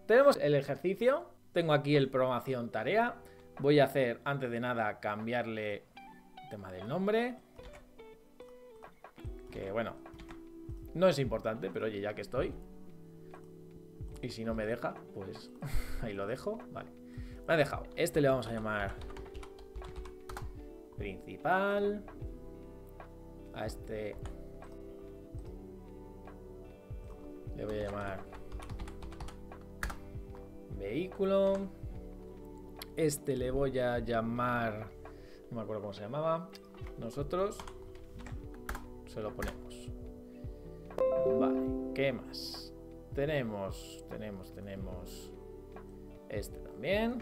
tenemos el ejercicio. Tengo aquí el programación tarea. Voy a hacer, antes de nada, cambiarle el tema del nombre. Que bueno, no es importante, pero oye, ya que estoy. Y si no me deja, pues ahí lo dejo. Vale, me ha dejado. Este le vamos a llamar principal. A este le voy a llamar vehículo. Este le voy a llamar, no me acuerdo cómo se llamaba. Nosotros se lo ponemos. Vale, ¿qué más? Tenemos este también.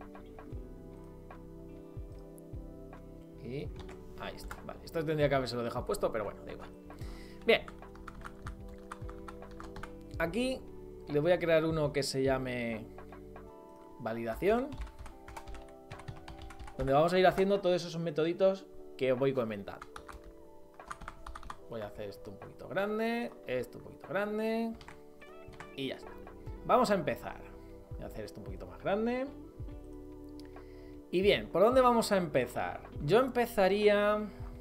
Y ahí está. Vale, esto tendría que haberse lo dejado puesto, pero bueno, da igual. Bien. Aquí le voy a crear uno que se llame validación, donde vamos a ir haciendo todos esos metoditos que os voy comentando. Voy a hacer esto un poquito grande, esto un poquito grande y ya está. Vamos a empezar. Voy a hacer esto un poquito más grande. Y bien, ¿por dónde vamos a empezar? Yo empezaría...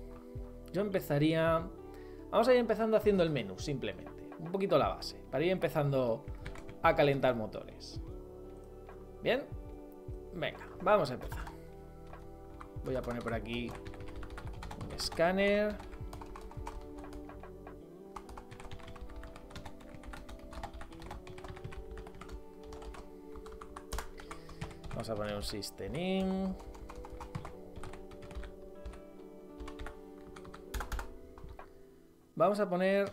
Vamos a ir empezando haciendo el menú, simplemente. Un poquito la base, para ir empezando a calentar motores. ¿Bien? Venga, vamos a empezar. Voy a poner por aquí un escáner. Vamos a poner un system in. Vamos a poner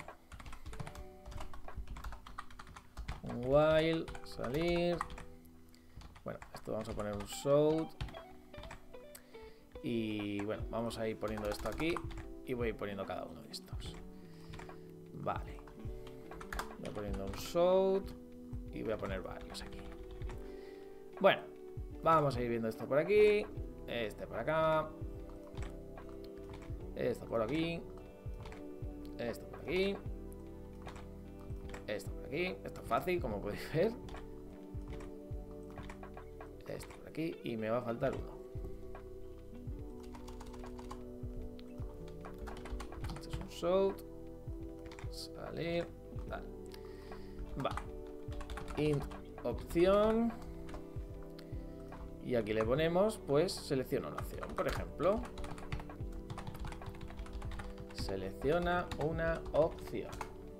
un while, salir. Bueno, esto vamos a poner un show. Y bueno, vamos a ir poniendo esto aquí. Y voy a ir poniendo cada uno de estos. Vale. Voy poniendo un show. Y voy a poner varios aquí. Bueno, vamos a ir viendo esto por aquí. Este por acá. Esto por aquí. Esto por aquí. Esto por aquí. Esto es fácil, como podéis ver. Esto por aquí. Y me va a faltar uno. Este es un shout. Salir. Vale. Vale. Int opción. Y aquí le ponemos, pues, selecciona una opción. Por ejemplo. Selecciona una opción.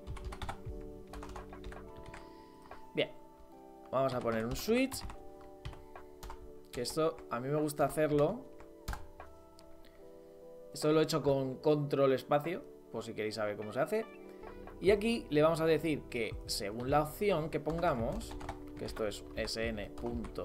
Bien. Vamos a poner un switch. Que esto a mí me gusta hacerlo. Esto lo he hecho con control espacio, por si queréis saber cómo se hace. Y aquí le vamos a decir que según la opción que pongamos, que esto es sn.nesint,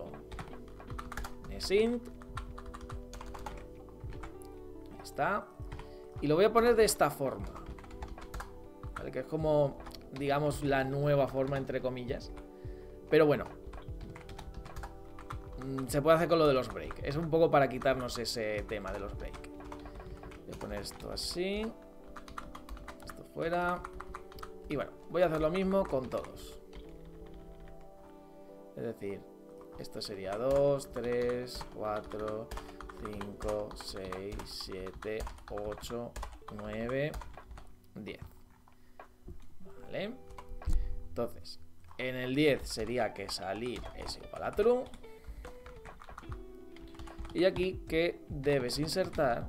ahí está. Y lo voy a poner de esta forma, ¿vale? Que es como, digamos, la nueva forma, entre comillas. Pero bueno, se puede hacer con lo de los break. Es un poco para quitarnos ese tema de los break. Voy a poner esto así. Esto fuera. Y bueno, voy a hacer lo mismo con todos. Es decir, esto sería 2, 3, 4, 5, 6, 7, 8, 9, 10. Vale. Entonces, en el 10 sería que salir es igual a true. Y aquí que debes insertar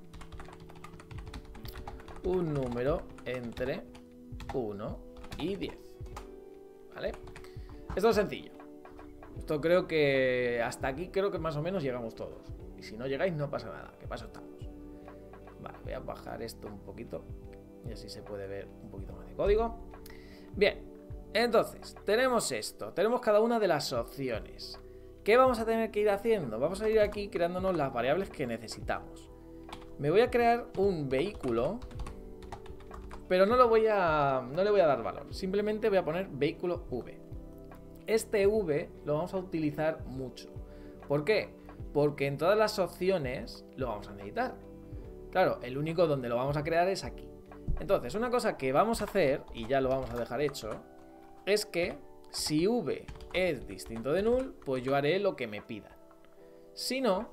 un número entre 1 y 10. ¿Vale? Esto es sencillo. Esto creo que hasta aquí creo que más o menos llegamos todos. Y si no llegáis no pasa nada, que paso estamos. Vale, voy a bajar esto un poquito y así se puede ver un poquito más de código. Bien, entonces tenemos esto, tenemos cada una de las opciones. ¿Qué vamos a tener que ir haciendo? Vamos a ir aquí creándonos las variables que necesitamos. Me voy a crear un vehículo, pero no le voy a dar valor. Simplemente voy a poner vehículo V. Este V lo vamos a utilizar mucho. ¿Por qué? Porque en todas las opciones lo vamos a necesitar. Claro, el único donde lo vamos a crear es aquí. Entonces, una cosa que vamos a hacer, y ya lo vamos a dejar hecho, es que Si v es distinto de null, pues yo haré lo que me pidan. Si no,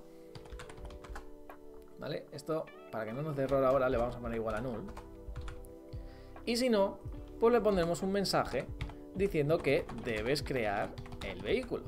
¿vale? Esto, para que no nos dé error ahora, le vamos a poner igual a null. Y si no, pues le pondremos un mensaje diciendo que debes crear el vehículo.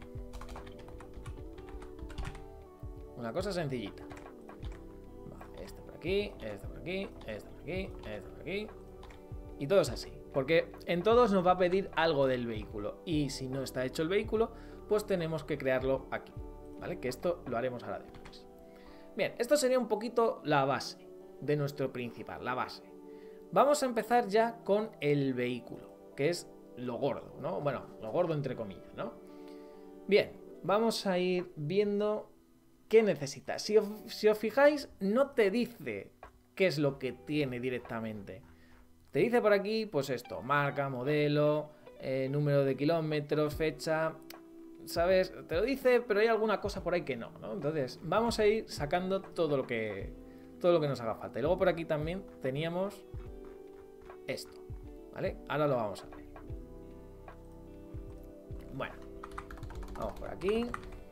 Una cosa sencillita. Vale, este por aquí, este por aquí, este por aquí, este por aquí. Y todo es así. Porque en todos nos va a pedir algo del vehículo. Y si no está hecho el vehículo, pues tenemos que crearlo aquí. ¿Vale? Que esto lo haremos ahora después. Bien, esto sería un poquito la base de nuestro principal, la base. Vamos a empezar ya con el vehículo, que es lo gordo, ¿no? Bueno, lo gordo entre comillas, ¿no? Bien, vamos a ir viendo qué necesitas. Si os fijáis, no te dice qué es lo que tiene directamente. Te dice por aquí, pues esto, marca, modelo, número de kilómetros, fecha, ¿sabes? Te lo dice, pero hay alguna cosa por ahí que no, ¿no? Entonces, vamos a ir sacando todo lo que nos haga falta. Y luego por aquí también teníamos esto, ¿vale? Ahora lo vamos a ver. Bueno, vamos por aquí.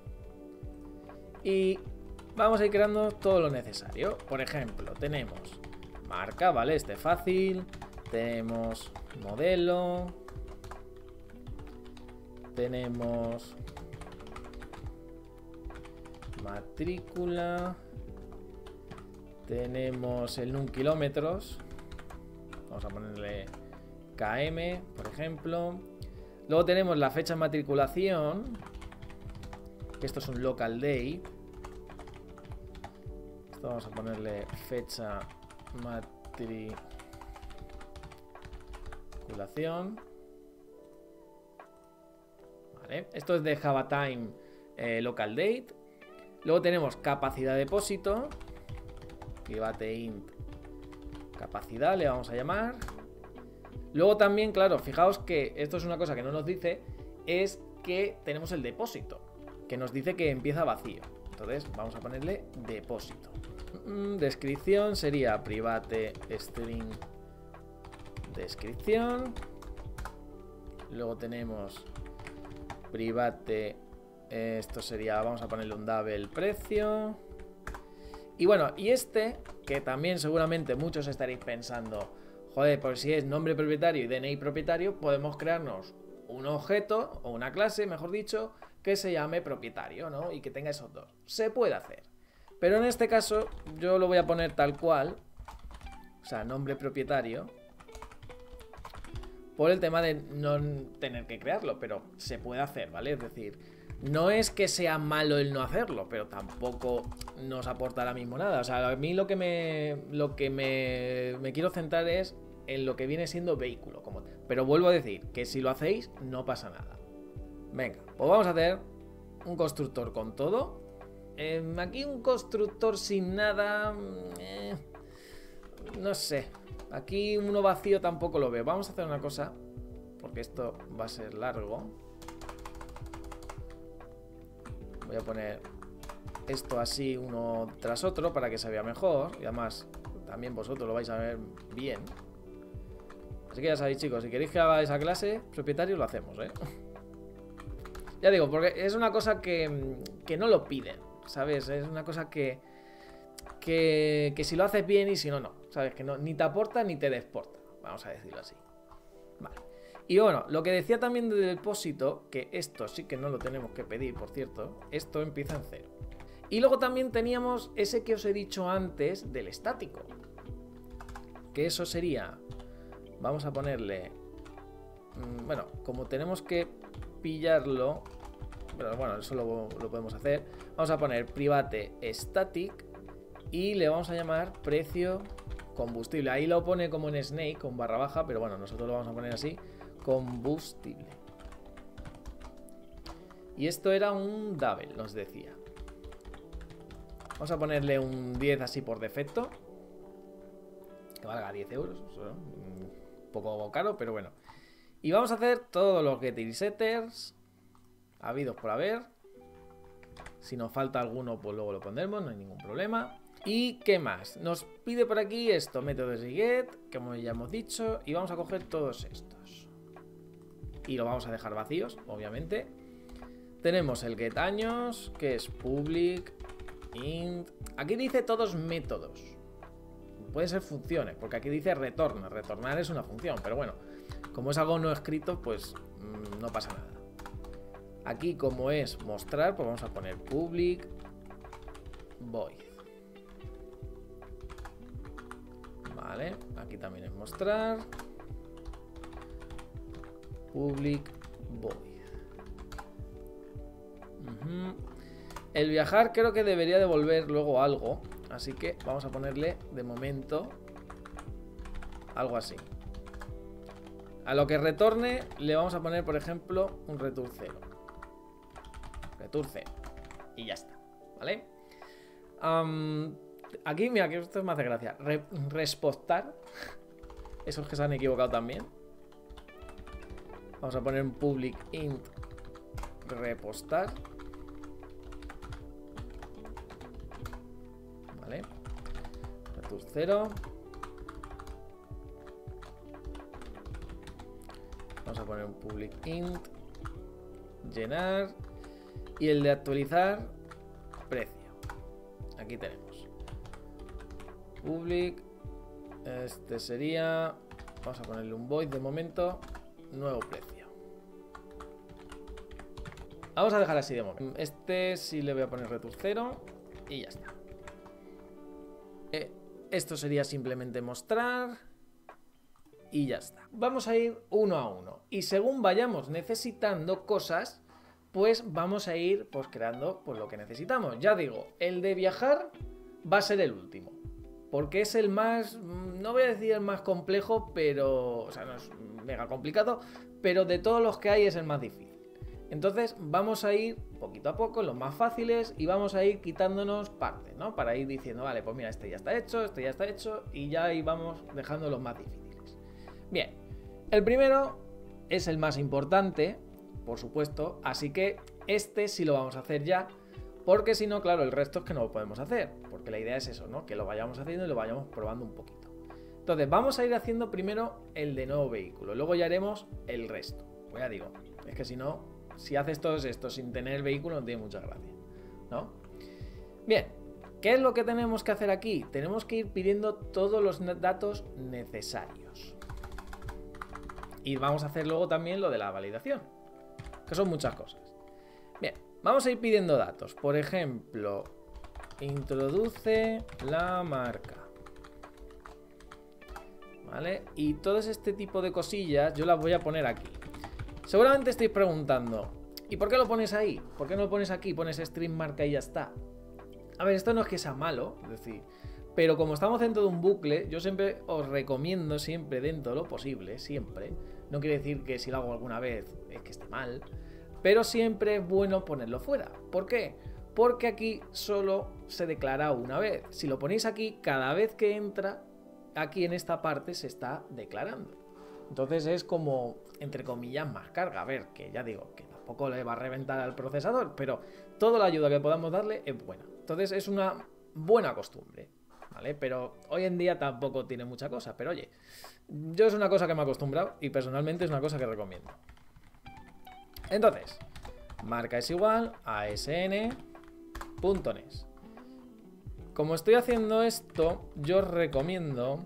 Y vamos a ir creando todo lo necesario. Por ejemplo, tenemos marca, ¿vale? Este es fácil. Tenemos modelo. Tenemos matrícula. Tenemos el NUM kilómetros. Vamos a ponerle KM, por ejemplo. Luego tenemos la fecha de matriculación, que esto es un local date. Esto vamos a ponerle fecha matriculación. Vale. Esto es de Java Time local date. Luego tenemos capacidad de depósito. Private int capacidad le vamos a llamar. Luego también, claro, fijaos que esto es una cosa que no nos dice, es que tenemos el depósito, que nos dice que empieza vacío. Entonces vamos a ponerle depósito. Descripción sería private string descripción. Luego tenemos private, esto sería, vamos a ponerle un double precio. Y bueno, y este, que también seguramente muchos estaréis pensando, joder, pues si es nombre propietario y DNI propietario, podemos crearnos un objeto, o una clase, mejor dicho, que se llame propietario, ¿no? Y que tenga esos dos. Se puede hacer. Pero en este caso, yo lo voy a poner tal cual, o sea, nombre propietario, por el tema de no tener que crearlo, pero se puede hacer, ¿vale? Es decir, no es que sea malo el no hacerlo, pero tampoco nos aporta ahora mismo nada. O sea, a mí lo que me quiero centrar es en lo que viene siendo vehículo. Pero vuelvo a decir que si lo hacéis, no pasa nada. Venga, pues vamos a hacer un constructor con todo. Aquí un constructor sin nada... no sé. Aquí uno vacío tampoco lo veo. Vamos a hacer una cosa, porque esto va a ser largo. Voy a poner esto así uno tras otro para que se vea mejor. Y además también vosotros lo vais a ver bien. Así que ya sabéis, chicos, si queréis que haga esa clase, propietario, lo hacemos, ¿eh? Ya digo, porque es una cosa que no lo piden, ¿sabes? Es una cosa que si lo haces bien y si no, no. ¿Sabes? Que no, ni te aporta ni te desporta. Vamos a decirlo así. Vale. Y bueno, lo que decía también de depósito, que esto sí que no lo tenemos que pedir, por cierto. Esto empieza en 0. Y luego también teníamos ese que os he dicho antes del estático. Que eso sería... Vamos a ponerle... Bueno, como tenemos que pillarlo... Pero bueno, eso lo podemos hacer. Vamos a poner private static y le vamos a llamar precio combustible. Ahí lo pone como en Snake con barra baja, pero bueno, nosotros lo vamos a poner así, combustible. Y esto era un double, nos decía. Vamos a ponerle un 10 así por defecto, que valga 10 euros, un poco caro, pero bueno. Y vamos a hacer todos los get y setters habidos por haber. Si nos falta alguno, pues luego lo pondremos, no hay ningún problema. ¿Y qué más? Nos pide por aquí esto, métodos de get, como ya hemos dicho, y vamos a coger todos estos. y lo vamos a dejar vacíos, obviamente. Tenemos el get años, que es public int. Aquí dice todos métodos. Pueden ser funciones, porque aquí dice retorna. Retornar es una función, pero bueno, como es algo no escrito, pues no pasa nada. Aquí, como es mostrar, pues vamos a poner public void. Vale, aquí también es mostrar public void. El viajar creo que debería devolver luego algo, así que vamos a ponerle de momento algo así. A lo que retorne le vamos a poner, por ejemplo, un return 0. Return 0. Y ya está, ¿vale? Aquí, mira, que esto me hace gracia. Respostar. Esos que se han equivocado también. Vamos a poner un public int repostar. Vale. Return 0. Vamos a poner un public int llenar. Y el de actualizar precio. Aquí tenemos public. Este sería, vamos a ponerle un void de momento, nuevo precio. Vamos a dejar así de momento. Este sí le voy a poner return 0 y ya está. Esto sería simplemente mostrar y ya está. Vamos a ir uno a uno y según vayamos necesitando cosas, pues vamos a ir pues creando pues lo que necesitamos. Ya digo, el de viajar va a ser el último, porque es el más, no voy a decir el más complejo, pero, o sea, no es mega complicado, pero de todos los que hay es el más difícil. Entonces vamos a ir poquito a poco, los más fáciles, y vamos a ir quitándonos partes, ¿no? Para ir diciendo, vale, pues mira, este ya está hecho, este ya está hecho, y ya ahí vamos dejando los más difíciles. Bien, el primero es el más importante, por supuesto, así que este sí lo vamos a hacer ya, porque si no, claro, el resto es que no lo podemos hacer, porque la idea es eso, ¿no? Que lo vayamos haciendo y lo vayamos probando un poquito. Entonces, vamos a ir haciendo primero el de nuevo vehículo, luego ya haremos el resto. Pues ya digo, es que si no, si haces todo esto sin tener el vehículo no tiene mucha gracia, ¿no? Bien, ¿qué es lo que tenemos que hacer aquí? Tenemos que ir pidiendo todos los datos necesarios. Y vamos a hacer luego también lo de la validación, que son muchas cosas. Bien, vamos a ir pidiendo datos. Por ejemplo, introduce la marca. ¿Vale? Y todo este tipo de cosillas yo las voy a poner aquí. Seguramente estáis preguntando, ¿y por qué lo pones ahí? ¿Por qué no lo pones aquí? Pones string marca y ya está. A ver, esto no es que sea malo, es decir, pero como estamos dentro de un bucle, yo siempre os recomiendo, siempre dentro de lo posible, siempre. No quiere decir que si lo hago alguna vez es que esté mal, pero siempre es bueno ponerlo fuera. ¿Por qué? Porque aquí solo se declara una vez. Si lo ponéis aquí, cada vez que entra, aquí en esta parte se está declarando. Entonces es como, entre comillas, más carga. A ver, que ya digo, que tampoco le va a reventar al procesador, pero toda la ayuda que podamos darle es buena. Entonces es una buena costumbre, ¿vale? Pero hoy en día tampoco tiene mucha cosa. Pero oye, yo es una cosa que me he acostumbrado y personalmente es una cosa que recomiendo. Entonces, marca es igual a asn.nes. Como estoy haciendo esto, yo os recomiendo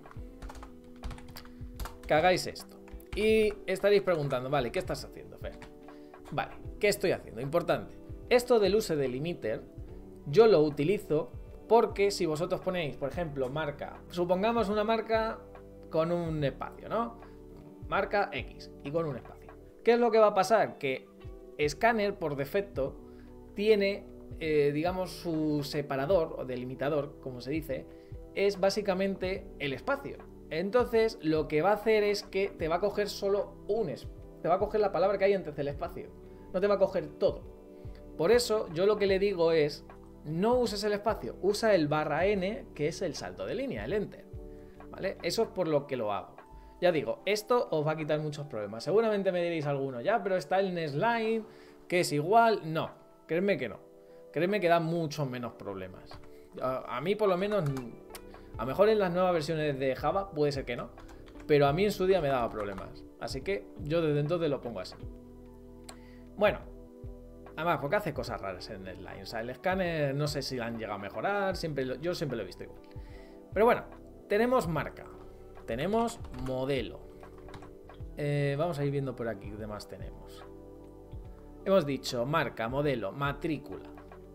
que hagáis esto. Y estaréis preguntando, vale, ¿qué estás haciendo, Fer? Vale, ¿qué estoy haciendo? Importante. Esto del use delimiter, yo lo utilizo porque si vosotros ponéis, por ejemplo, marca, supongamos una marca con un espacio, ¿no? Marca X y con un espacio. ¿Qué es lo que va a pasar? Que Scanner, por defecto, tiene, digamos, su separador o delimitador, como se dice, es básicamente el espacio. Entonces, lo que va a hacer es que te va a coger solo te va a coger la palabra que hay antes del espacio. No te va a coger todo. Por eso, yo lo que le digo es, no uses el espacio, usa el /n, que es el salto de línea, el enter. ¿Vale? Eso es por lo que lo hago. Ya digo, esto os va a quitar muchos problemas. Seguramente me diréis alguno, ya, pero está el nestline, que es igual. No, créeme que no. Créeme que da muchos menos problemas. A mí, por lo menos, a lo mejor en las nuevas versiones de Java puede ser que no, pero a mí en su día me daba problemas. Así que yo desde entonces lo pongo así. Bueno, además porque hace cosas raras en el line. O sea, el escáner no sé si lo han llegado a mejorar, yo siempre lo he visto igual. Pero bueno, tenemos marca, tenemos modelo. Vamos a ir viendo por aquí qué demás tenemos. Hemos dicho marca, modelo, matrícula.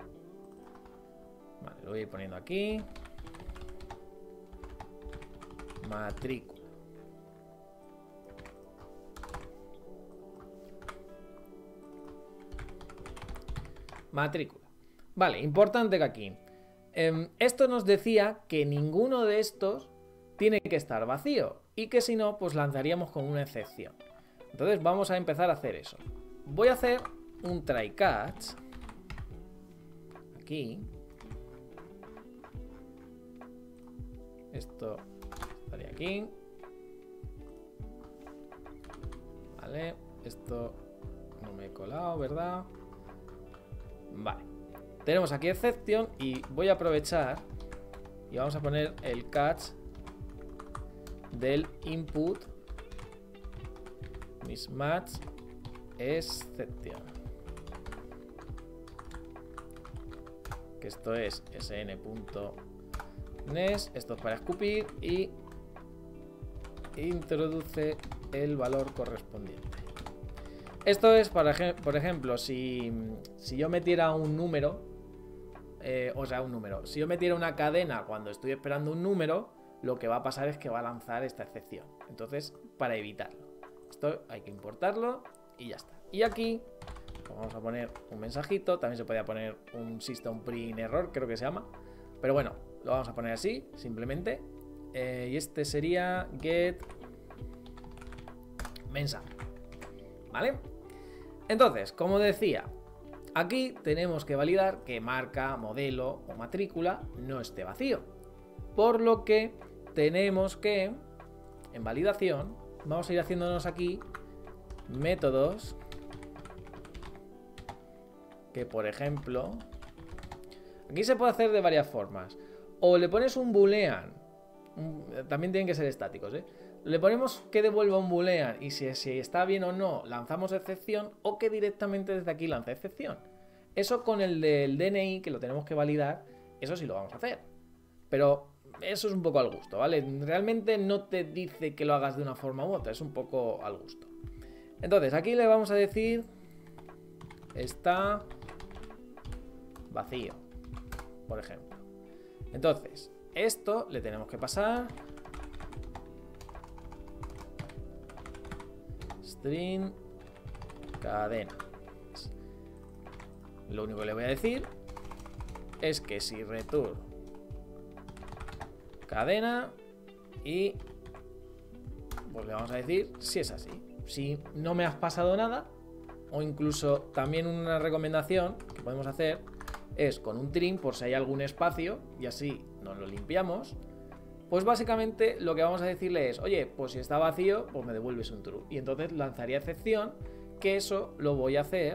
Vale, lo voy a ir poniendo aquí. Matrícula. Matrícula. Vale, importante que aquí. Esto nos decía que ninguno de estos tiene que estar vacío. Y que si no, pues lanzaríamos con una excepción. Entonces vamos a empezar a hacer eso. Voy a hacer un try catch. Aquí. Esto estaría aquí. Vale. Esto no me he colado, ¿verdad? Vale. Tenemos aquí exception y voy a aprovechar y vamos a poner el catch del input mismatch exception, que esto es sn.nes, esto es para escupir y introduce el valor correspondiente. Esto es para, por ejemplo, si yo metiera un número, si yo metiera una cadena cuando estoy esperando un número, lo que va a pasar es que va a lanzar esta excepción. Entonces, para evitarlo, esto hay que importarlo y ya está. Y aquí pues vamos a poner un mensajito. También se podía poner un system print error, creo que se llama. Pero bueno, lo vamos a poner así, simplemente. Y este sería get mensaje. ¿Vale? Entonces, como decía, aquí tenemos que validar que marca, modelo o matrícula no esté vacío. Por lo que tenemos que, en validación, vamos a ir haciéndonos aquí métodos que, por ejemplo, aquí se puede hacer de varias formas. O le pones un boolean, también tienen que ser estáticos, ¿eh? Le ponemos que devuelva un boolean y si está bien o no lanzamos excepción, o que directamente desde aquí lance excepción. Eso con el del DNI, que lo tenemos que validar, eso sí lo vamos a hacer. Pero eso es un poco al gusto, ¿vale? Realmente no te dice que lo hagas de una forma u otra, es un poco al gusto. Entonces, aquí le vamos a decir está vacío, por ejemplo. Entonces, esto le tenemos que pasar string cadena. Lo único que le voy a decir es que si return cadena y pues le vamos a decir si es así. Si no me has pasado nada, o incluso también una recomendación que podemos hacer es con un trim por si hay algún espacio y así nos lo limpiamos. Pues básicamente lo que vamos a decirle es, oye, pues si está vacío, pues me devuelves un true. Y entonces lanzaría excepción, que eso lo voy a hacer,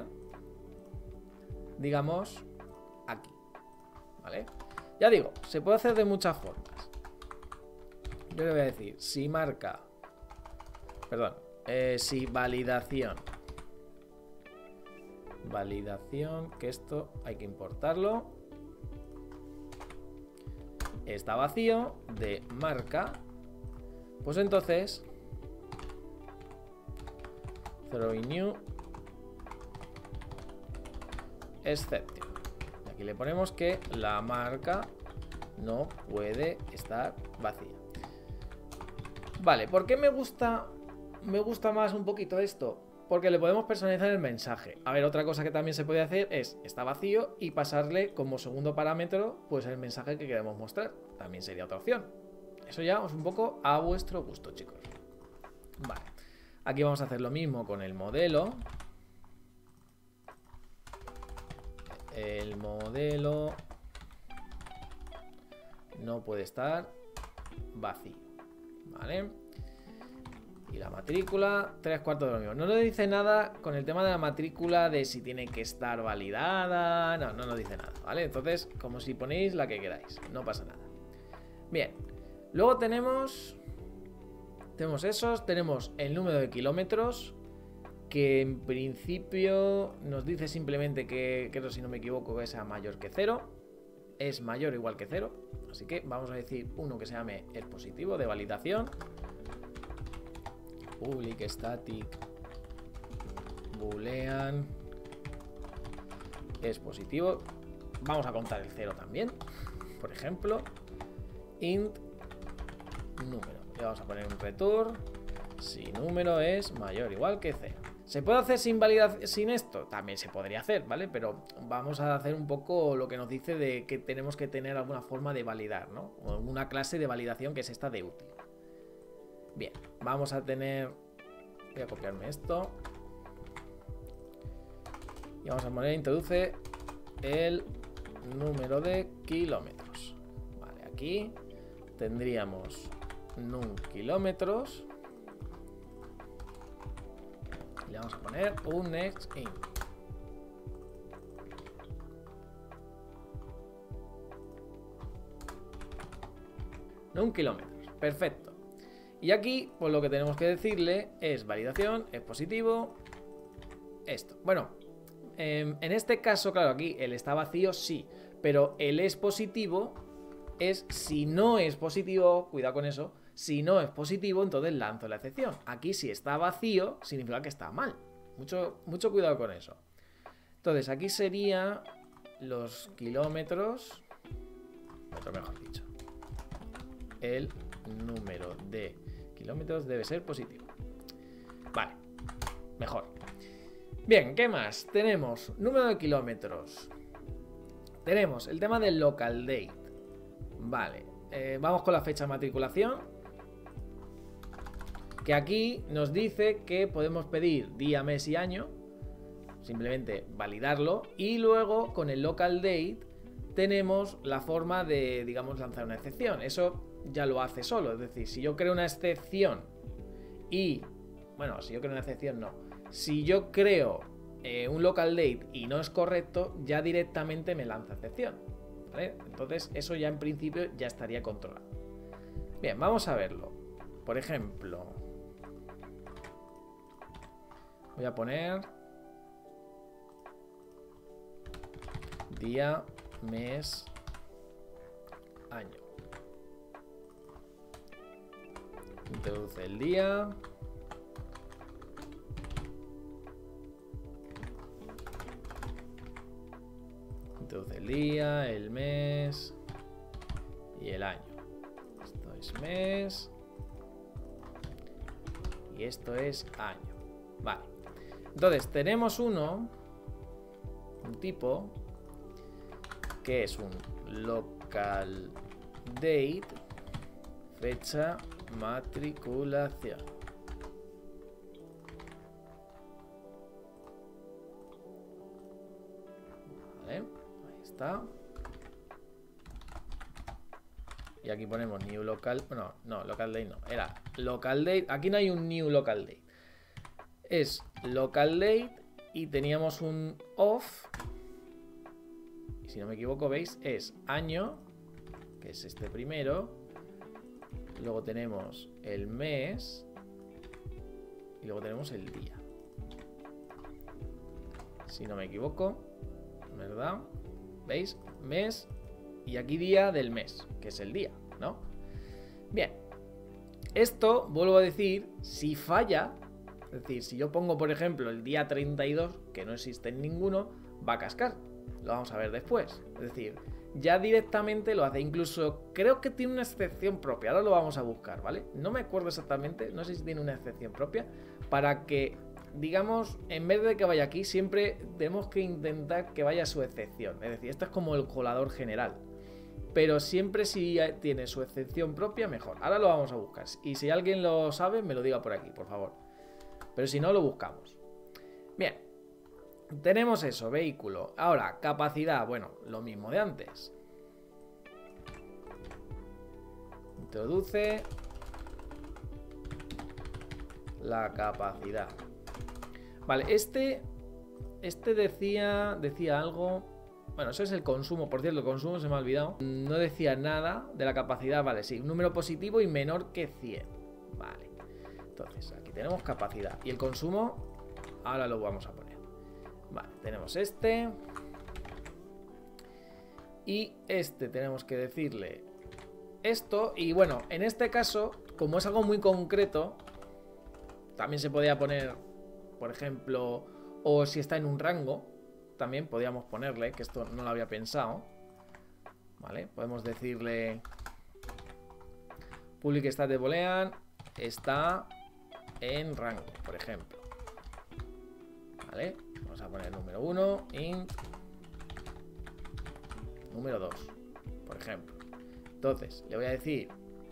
digamos, aquí. ¿Vale? Ya digo, se puede hacer de muchas formas. Yo le voy a decir, si marca, perdón, si validación, que esto hay que importarlo, está vacío de marca, pues entonces throw in new exception. Y aquí le ponemos que la marca no puede estar vacía. Vale, ¿por qué me gusta más un poquito esto? Porque le podemos personalizar el mensaje. A ver, otra cosa que también se puede hacer es está vacío y pasarle como segundo parámetro pues el mensaje que queremos mostrar. También sería otra opción. Eso ya es un poco a vuestro gusto, chicos. Vale. Aquí vamos a hacer lo mismo con el modelo. El modelo no puede estar vacío. Vale. Y la matrícula, 3/4 de lo mismo. No nos dice nada con el tema de la matrícula de si tiene que estar validada. No nos dice nada, ¿vale? Entonces, como si ponéis la que queráis, no pasa nada. Bien, luego tenemos Tenemos esos, tenemos el número de kilómetros, que en principio nos dice simplemente que creo, si no me equivoco, que sea mayor que 0. Es mayor o igual que 0. Así que vamos a decir uno que se llame es positivo de validación. Public static boolean es positivo. Vamos a contar el 0 también. Por ejemplo, int número. Le vamos a poner un return si número es mayor o igual que 0. ¿Se puede hacer sin esto? También se podría hacer, ¿vale? Pero vamos a hacer un poco lo que nos dice de que tenemos que tener alguna forma de validar, ¿no? O una clase de validación que es esta de útil. Bien, vamos a tener... Voy a copiarme esto. Y vamos a poner, introduce el número de kilómetros. Vale, aquí tendríamos num kilómetros. Le vamos a poner un next int. Num kilómetros. Perfecto. Y aquí, pues lo que tenemos que decirle es validación, es positivo. Esto. Bueno, en este caso, claro, aquí el está vacío, sí. Pero el es positivo es si no es positivo, cuidado con eso. Si no es positivo, entonces lanzo la excepción. Aquí si está vacío, significa que está mal. Mucho cuidado con eso. Entonces aquí sería los kilómetros, mejor dicho, el número de kilómetros debe ser positivo. Vale, mejor. Bien, ¿qué más? Tenemos número de kilómetros. Tenemos el tema del local date. Vale, vamos con la fecha de matriculación. Que aquí nos dice que podemos pedir día, mes y año. Simplemente validarlo. Y luego con el local date tenemos la forma de, digamos, lanzar una excepción. Eso ya lo hace solo. Es decir, si yo creo una excepción y... Bueno, si yo creo una excepción no. Si yo creo un local date y no es correcto, ya directamente me lanza excepción. ¿Vale? Entonces eso ya en principio ya estaría controlado. Bien, vamos a verlo. Por ejemplo... Voy a poner día, mes, año. Introduce el día. Introduce el día, el mes y el año. Esto es mes y esto es año. Vale. Entonces tenemos un tipo que es un local date, fecha matriculación. Vale, ahí está. Y aquí ponemos new local, no, local date no, era local date, aquí no hay un new local date. Es local date y teníamos un off. Y si no me equivoco, veis, es año, que es este primero. Luego tenemos el mes. Y luego tenemos el día. Si no me equivoco, ¿verdad? ¿Veis? Mes y aquí día del mes, que es el día, ¿no? Bien. Esto, vuelvo a decir, si falla... Es decir, si yo pongo, por ejemplo, el día 32, que no existe en ninguno, va a cascar. Lo vamos a ver después. Es decir, ya directamente lo hace. Incluso creo que tiene una excepción propia. Ahora lo vamos a buscar, ¿vale? No me acuerdo exactamente. No sé si tiene una excepción propia. Para que, digamos, en vez de que vaya aquí, siempre tenemos que intentar que vaya su excepción. Es decir, esto es como el colador general. Pero siempre si tiene su excepción propia, mejor. Ahora lo vamos a buscar. Y si alguien lo sabe, me lo diga por aquí, por favor. Pero si no, lo buscamos. Bien. Tenemos eso, vehículo. Ahora, capacidad. Bueno, lo mismo de antes. Introduce la capacidad. Vale, este decía algo. Bueno, eso es el consumo. Por cierto, el consumo se me ha olvidado. No decía nada de la capacidad. Vale, sí, un número positivo y menor que 100. Vale. Entonces, aquí tenemos capacidad. Y el consumo, ahora lo vamos a poner. Vale, tenemos este. Y este tenemos que decirle esto. Y bueno, en este caso, como es algo muy concreto, también se podría poner, por ejemplo, o si está en un rango, también podríamos ponerle, que esto no lo había pensado. Vale, podemos decirle public stat de boolean está en rango, por ejemplo. Vale, vamos a poner número 1, int número 2, por ejemplo. Entonces, le voy a decir,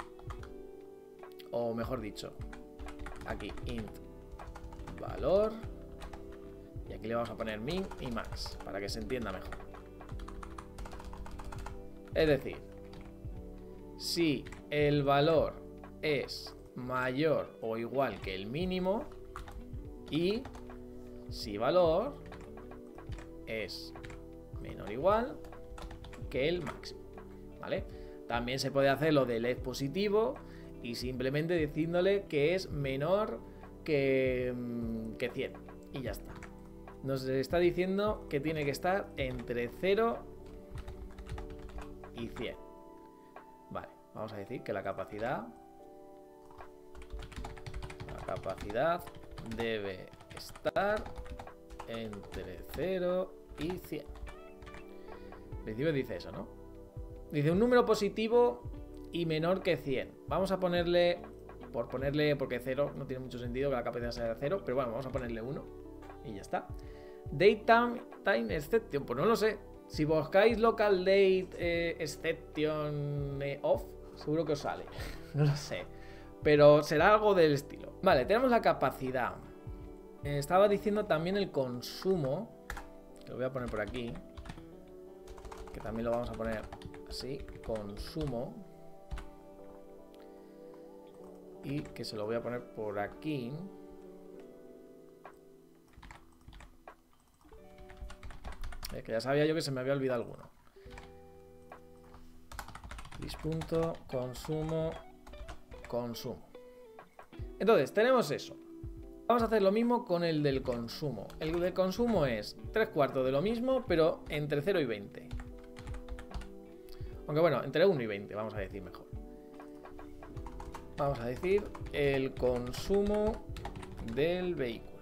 o mejor dicho, aquí int valor, y aquí le vamos a poner min y max, para que se entienda mejor. Es decir, si el valor es mayor o igual que el mínimo, y si valor es menor o igual que el máximo, ¿vale? También se puede hacer lo del es positivo y simplemente diciéndole que es menor que 100 y ya está. Nos está diciendo que tiene que estar entre 0 y 100. Vale, vamos a decir que la capacidad debe estar entre 0 y 100. En principio dice eso, ¿no? Dice un número positivo y menor que 100. Vamos a ponerle, porque 0 no tiene mucho sentido que la capacidad sea 0, pero bueno, vamos a ponerle 1 y ya está. Date time exception, pues no lo sé. Si buscáis local date exception off, seguro que os sale. No lo sé, pero será algo del estilo. Vale, tenemos la capacidad. Estaba diciendo también el consumo, que lo voy a poner por aquí, que también lo vamos a poner así, consumo, y que se lo voy a poner por aquí. Que ya sabía yo que se me había olvidado alguno. Dispunto, consumo. Entonces, tenemos eso. Vamos a hacer lo mismo con el del consumo. El del consumo es 3/4 de lo mismo, pero entre 0 y 20. Aunque bueno, entre 1 y 20, vamos a decir mejor. Vamos a decir el consumo del vehículo.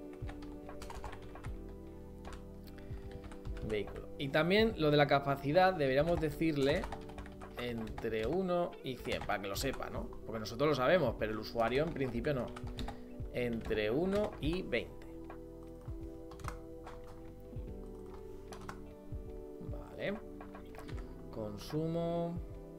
Y también lo de la capacidad deberíamos decirle entre 1 y 100, para que lo sepa, ¿no? Porque nosotros lo sabemos, pero el usuario en principio no. Entre 1 y 20. Vale. Consumo.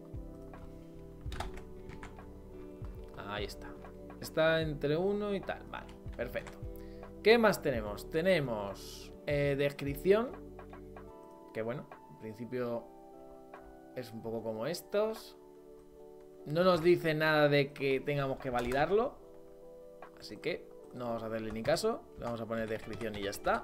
Ahí está. Está entre 1 y tal. Vale, perfecto. ¿Qué más tenemos? Tenemos descripción. Que bueno, en principio es un poco como estos. No nos dice nada de que tengamos que validarlo, así que no vamos a hacerle ni caso. Le vamos a poner descripción y ya está.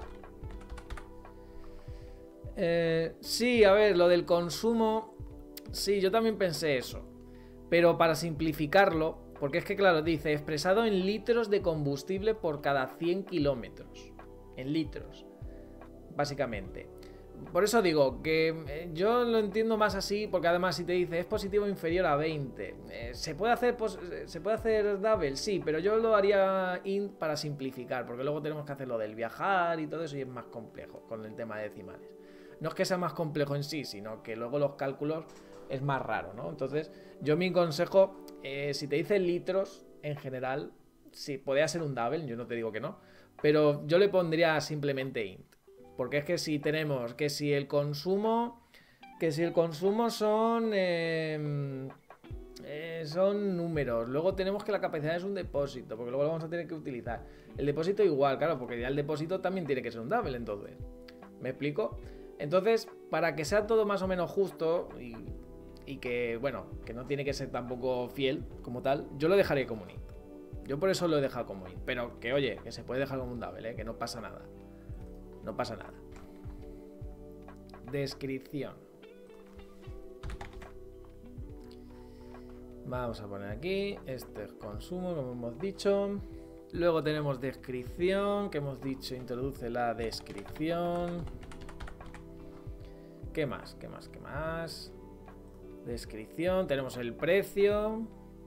Sí, a ver, lo del consumo. Sí, yo también pensé eso, pero para simplificarlo, porque es que claro, dice expresado en litros de combustible por cada 100 kilómetros. En litros, básicamente. Por eso digo que yo lo entiendo más así, porque además si te dice es positivo inferior a 20, ¿se puede hacer double? Sí, pero yo lo haría int para simplificar, porque luego tenemos que hacer lo del viajar y todo eso y es más complejo con el tema de decimales. No es que sea más complejo en sí, sino que luego los cálculos es más raro, ¿no? Entonces, yo mi consejo, si te dice litros en general, sí, podría ser un double, yo no te digo que no, pero yo le pondría simplemente int. Porque es que si tenemos que si el consumo son números, luego tenemos que la capacidad es un depósito, porque luego lo vamos a tener que utilizar. El depósito igual, claro, porque ya el depósito también tiene que ser un double, entonces. ¿Me explico? Entonces, para que sea todo más o menos justo y que, bueno, que no tiene que ser tampoco fiel como tal, yo lo dejaré como un int. Yo por eso lo he dejado como int, pero que oye, que se puede dejar como un double, que no pasa nada. No pasa nada. Descripción. Vamos a poner aquí, este es consumo, como hemos dicho. Luego tenemos descripción, que hemos dicho, introduce la descripción. ¿Qué más? ¿Qué más? ¿Qué más? Descripción, tenemos el precio.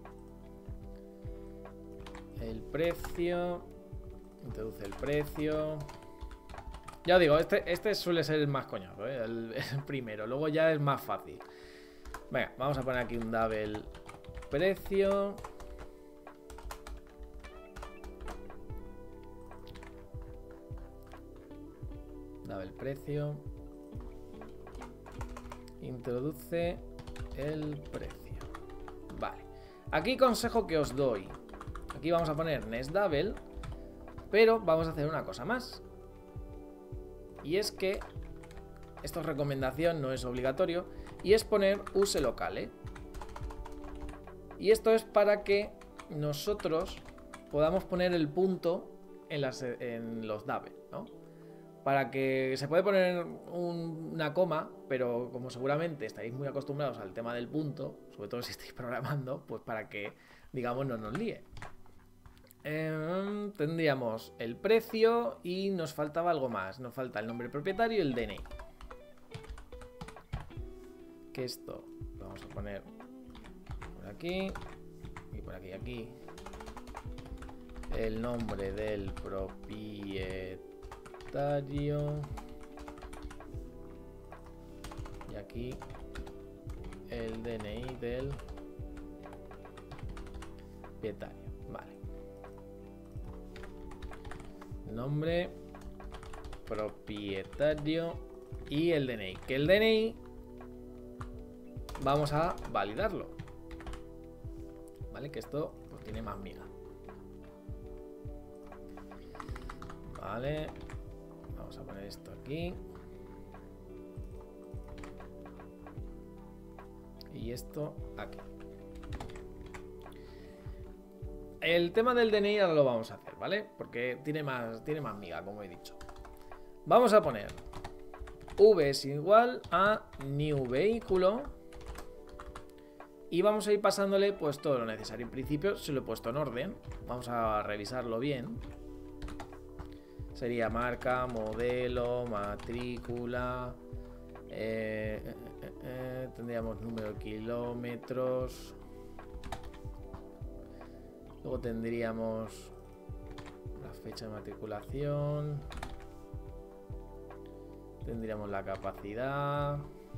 El precio. Introduce el precio. Ya os digo, este suele ser el más coñazo, ¿eh? El primero. Luego ya es más fácil. Venga, vamos a poner aquí un double precio. Double precio. Introduce el precio. Vale. Aquí consejo que os doy. Aquí vamos a poner next double. Pero vamos a hacer una cosa más. Y es que esto es recomendación, no es obligatorio. Y es poner use locale. Y esto es para que nosotros podamos poner el punto en los double, ¿no? Para que se puede poner una coma, pero como seguramente estáis muy acostumbrados al tema del punto, sobre todo si estáis programando, pues para que, digamos, no nos líe. Tendríamos el precio y nos faltaba algo más. Nos falta el nombre propietario y el DNI. Que esto lo vamos a poner por aquí y por aquí, aquí. El nombre del propietario. Y aquí el DNI del propietario. Vale. Nombre, propietario y el DNI. Que el DNI vamos a validarlo. Vale, que esto pues tiene más miga. Vale. Vamos a poner esto aquí. Y esto aquí. El tema del DNI ahora lo vamos a hacer, ¿vale? Porque tiene más miga, como he dicho. Vamos a poner v es igual a new vehículo. Y vamos a ir pasándole pues todo lo necesario. En principio se lo he puesto en orden. Vamos a revisarlo bien. Sería marca, modelo, matrícula. Tendríamos número de kilómetros. Luego tendríamos la fecha de matriculación. Tendríamos la capacidad.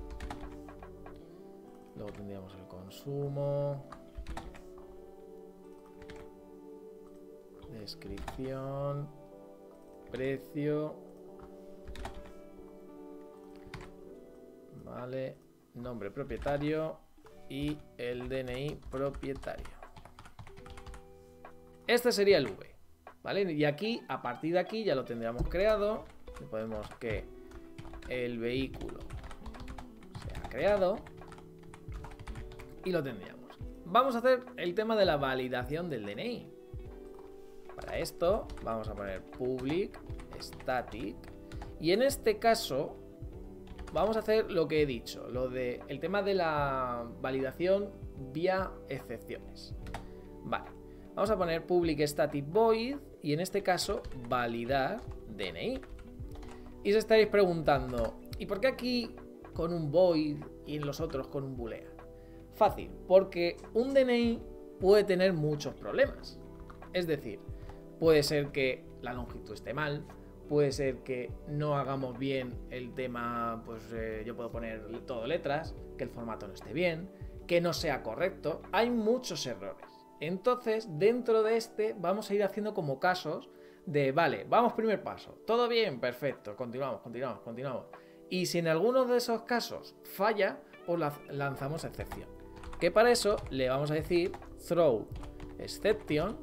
Luego tendríamos el consumo. Descripción. Precio. Vale. Nombre propietario. Y el DNI propietario. Este sería el V, ¿vale? Y aquí, a partir de aquí, ya lo tendríamos creado. Podemos que el vehículo sea creado. Y lo tendríamos. Vamos a hacer el tema de la validación del DNI. Para esto, vamos a poner public static. Y en este caso, vamos a hacer lo que he dicho. El tema de la validación vía excepciones. Vale. Vamos a poner public static void y en este caso validar DNI. Y os estaréis preguntando, ¿y por qué aquí con un void y en los otros con un boolean? Fácil, porque un DNI puede tener muchos problemas. Es decir, puede ser que la longitud esté mal, puede ser que no hagamos bien el tema, pues yo puedo poner todo letras, que el formato no esté bien, que no sea correcto. Hay muchos errores. Entonces, dentro de este vamos a ir haciendo como casos de, vale, vamos primer paso, todo bien, perfecto, continuamos. Y si en alguno de esos casos falla, pues lanzamos excepción. Que para eso le vamos a decir throw exception,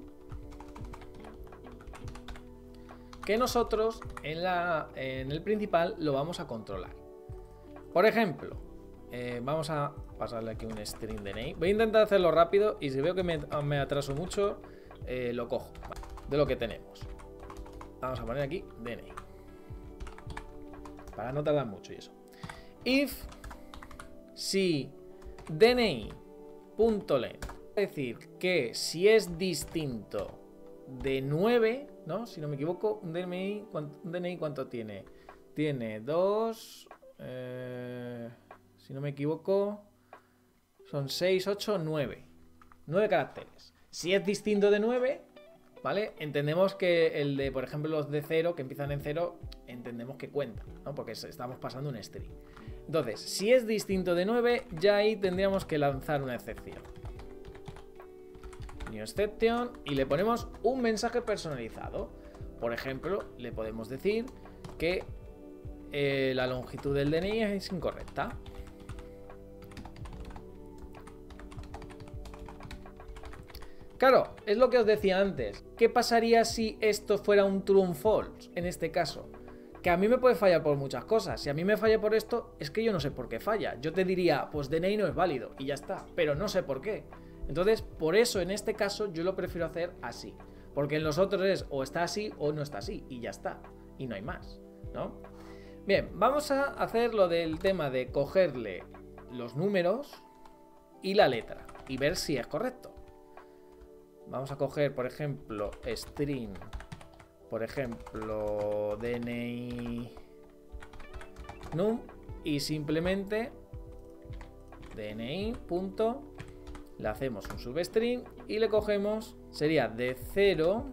que nosotros en el principal lo vamos a controlar. Por ejemplo, vamos a pasarle aquí un string DNI. Voy a intentar hacerlo rápido y si veo que me atraso mucho, lo cojo, ¿vale? De lo que tenemos. Vamos a poner aquí DNI. Para no tardar mucho y eso. If si DNI.length decir que si es distinto de 9, ¿no? Si no me equivoco, un DNI ¿cuánto tiene? Tiene 2, si no me equivoco, son 6, 8, 9. 9 caracteres. Si es distinto de 9, ¿vale? Entendemos que el de, por ejemplo, los de 0, que empiezan en 0, entendemos que cuentan, ¿no? Porque estamos pasando un string. Entonces, si es distinto de 9, ya ahí tendríamos que lanzar una excepción. New exception, y le ponemos un mensaje personalizado. Por ejemplo, le podemos decir que la longitud del DNI es incorrecta. Claro, es lo que os decía antes. ¿Qué pasaría si esto fuera un true o false? En este caso, que a mí me puede fallar por muchas cosas. Si a mí me falla por esto, es que yo no sé por qué falla. Yo te diría, pues DNI no es válido y ya está, pero no sé por qué. Entonces, por eso en este caso yo lo prefiero hacer así. Porque en los otros es o está así o no está así y ya está. Y no hay más, ¿no? Bien, vamos a hacer lo del tema de cogerle los números y la letra y ver si es correcto. Vamos a coger, por ejemplo, string, por ejemplo, DNI num y simplemente DNI punto, le hacemos un substring y le cogemos, sería de 0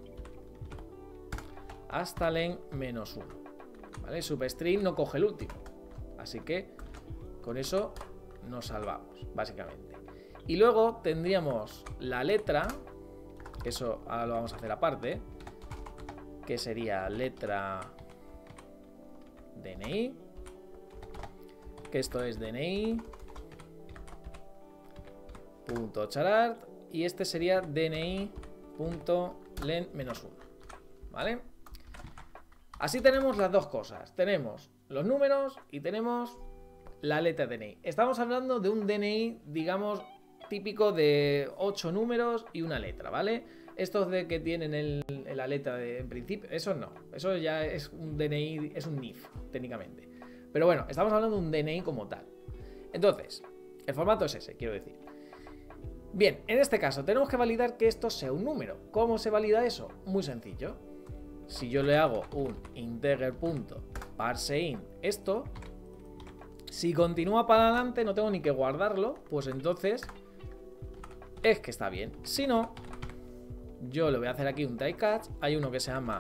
hasta len -1, ¿vale? Substring no coge el último, así que con eso nos salvamos, básicamente. Y luego tendríamos la letra, eso ahora lo vamos a hacer aparte, que sería letra DNI, que esto es DNI punto charart y este sería DNI punto len -1, ¿vale? Así tenemos las dos cosas, tenemos los números y tenemos la letra DNI. Estamos hablando de un DNI, digamos, típico de 8 números y una letra, ¿vale? Estos de que tienen la letra en principio, eso no. Eso ya es un DNI, es un NIF, técnicamente. Pero bueno, estamos hablando de un DNI como tal. Entonces, el formato es ese, quiero decir. Bien, en este caso tenemos que validar que esto sea un número. ¿Cómo se valida eso? Muy sencillo. Si yo le hago un integer.parseInt esto, si continúa para adelante, no tengo ni que guardarlo, pues entonces es que está bien. Si no, yo le voy a hacer aquí un try catch. Hay uno que se llama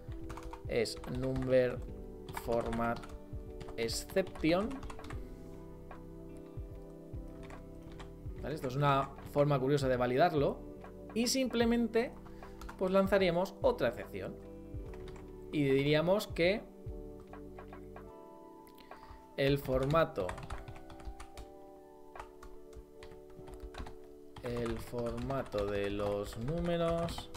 number format exception, ¿vale? Esto es una forma curiosa de validarlo. Y simplemente pues lanzaríamos otra excepción y diríamos que el formato de los números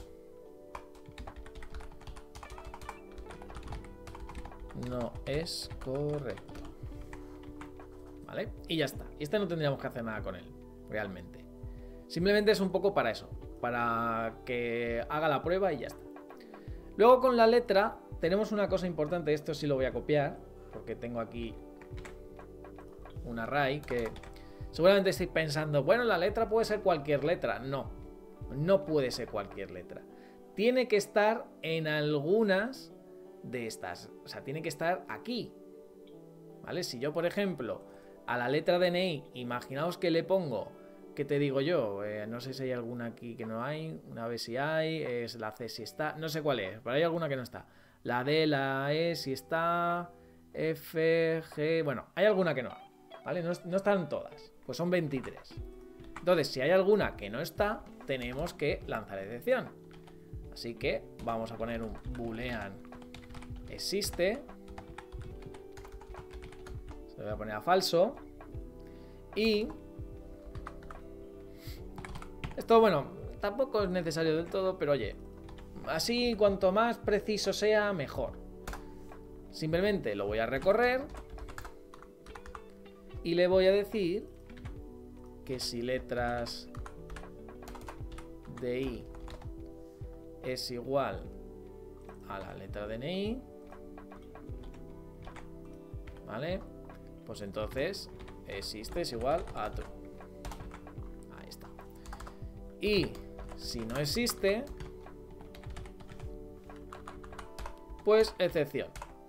no es correcto, ¿vale? Y ya está. Y este no tendríamos que hacer nada con él, realmente. Simplemente es un poco para eso, para que haga la prueba y ya está. Luego con la letra tenemos una cosa importante. Esto sí lo voy a copiar porque tengo aquí un array que seguramente estáis pensando, bueno, la letra puede ser cualquier letra. No, no puede ser cualquier letra. Tiene que estar en algunas de estas. O sea, tiene que estar aquí, ¿vale? Si yo, por ejemplo, a la letra DNI, imaginaos que le pongo, ¿qué te digo yo? No sé si hay alguna aquí que no hay. Una vez si hay, es la C si está. No sé cuál es, pero hay alguna que no está. La D, la E si está, F, G... Bueno, hay alguna que no hay, ¿vale? No están todas, pues son 23. Entonces, si hay alguna que no está, tenemos que lanzar excepción. Así que vamos a poner un boolean existe. Se lo voy a poner a falso. Y esto, bueno, tampoco es necesario del todo, pero oye, así cuanto más preciso sea, mejor. Simplemente lo voy a recorrer y le voy a decir que si letras de I es igual a la letra de DNI, ¿vale? Pues entonces existe es igual a true. Ahí está. Y si no existe, pues excepción.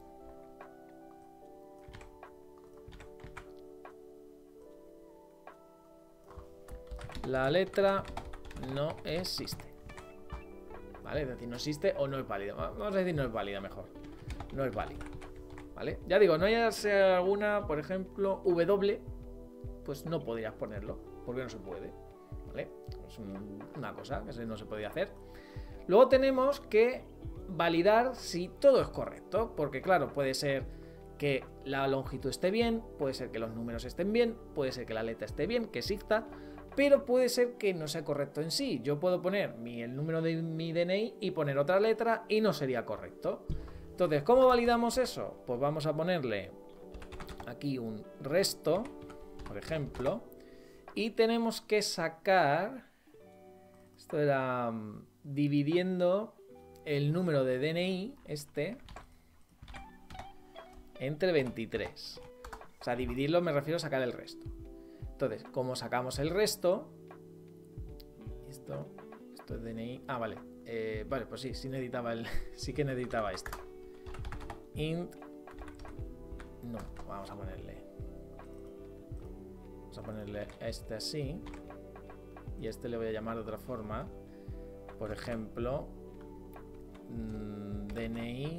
La letra no existe. ¿Vale? Es decir, no existe o no es válida. Vamos a decir no es válida mejor. No es válida. ¿Vale? Ya digo, no haya sea alguna, por ejemplo, W, pues no podrías ponerlo, porque no se puede. ¿Vale? Es una cosa que no se podía hacer. Luego tenemos que validar si todo es correcto, porque claro, puede ser que la longitud esté bien, puede ser que los números estén bien, puede ser que la letra esté bien, que exista, pero puede ser que no sea correcto en sí. Yo puedo poner el número de mi DNI y poner otra letra y no sería correcto. Entonces, ¿cómo validamos eso? Pues vamos a ponerle aquí un resto, por ejemplo, y tenemos que sacar, esto era dividiendo el número de DNI, entre 23. O sea, dividirlo me refiero a sacar el resto. Entonces, como sacamos el resto, esto es DNI. Ah, vale. Vale, pues sí, sí que necesitaba esto. Int. No, vamos a ponerle este así. Y este le voy a llamar de otra forma. Por ejemplo, DNI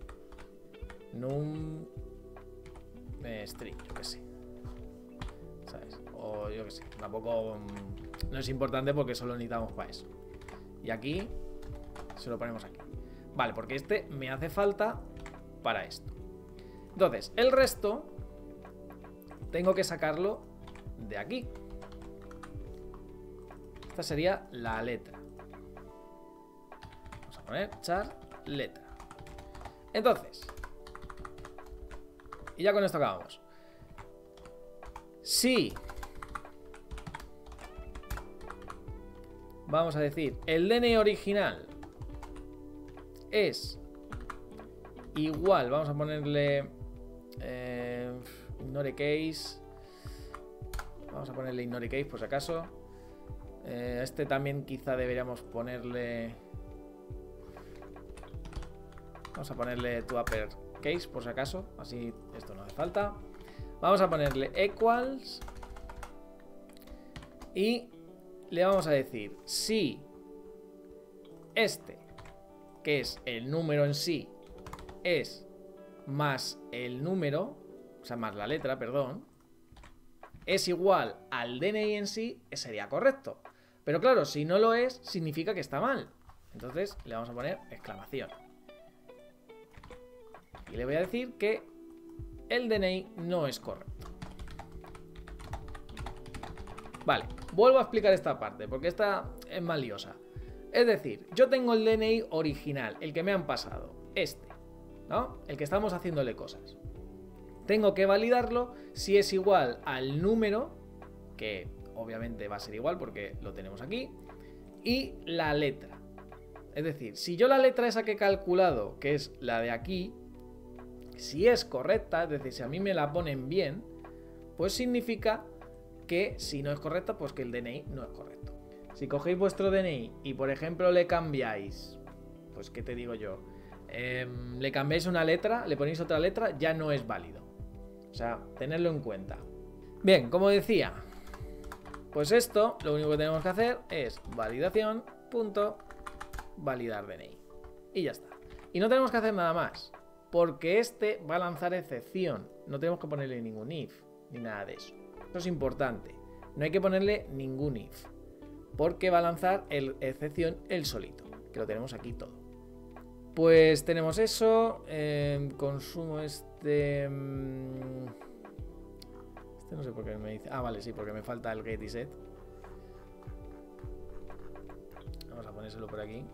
num string, yo que sé. ¿Sabes? O yo que sé, tampoco no es importante porque solo necesitamos para eso. Y aquí se lo ponemos aquí. Vale, porque este me hace falta para esto. Entonces, el resto tengo que sacarlo de aquí. Esta sería la letra. Vamos a poner char letra. Entonces, y ya con esto acabamos. Si vamos a decir el DNI original es igual, vamos a ponerle ignore case, vamos a ponerle ignore case por si acaso. Este también quizá deberíamos ponerle, vamos a ponerle to upper case por si acaso, así esto no hace falta. Vamos a ponerle equals y le vamos a decir si este, que es el número en sí, es más el número, o sea, más la letra, perdón, es igual al DNI en sí, sería correcto. Pero claro, si no lo es, significa que está mal. Entonces le vamos a poner exclamación. Y le voy a decir que el DNI no es correcto. Vale, vuelvo a explicar esta parte, porque esta es más liosa. Es decir, yo tengo el DNI original, el que me han pasado, ¿no? El que estamos haciéndole cosas. Tengo que validarlo si es igual al número, que obviamente va a ser igual porque lo tenemos aquí, y la letra. Es decir, si yo la letra esa que he calculado, que es la de aquí, si es correcta, es decir, si a mí me la ponen bien, pues significa que si no es correcta, pues que el DNI no es correcto. Si cogéis vuestro DNI y por ejemplo le cambiáis, pues qué te digo yo, le cambiáis una letra, le ponéis otra letra, ya no es válido. O sea, tenerlo en cuenta. Bien, como decía, pues esto lo único que tenemos que hacer es validación.validar DNI. Y ya está. Y no tenemos que hacer nada más, porque este va a lanzar excepción. No tenemos que ponerle ningún if, ni nada de eso. Eso es importante. No hay que ponerle ningún if, porque va a lanzar excepción él solito, que lo tenemos aquí todo. Pues tenemos eso. Consumo este no sé por qué me dice. Ah, vale, sí, porque me falta el get y set. Vamos a ponérselo por aquí.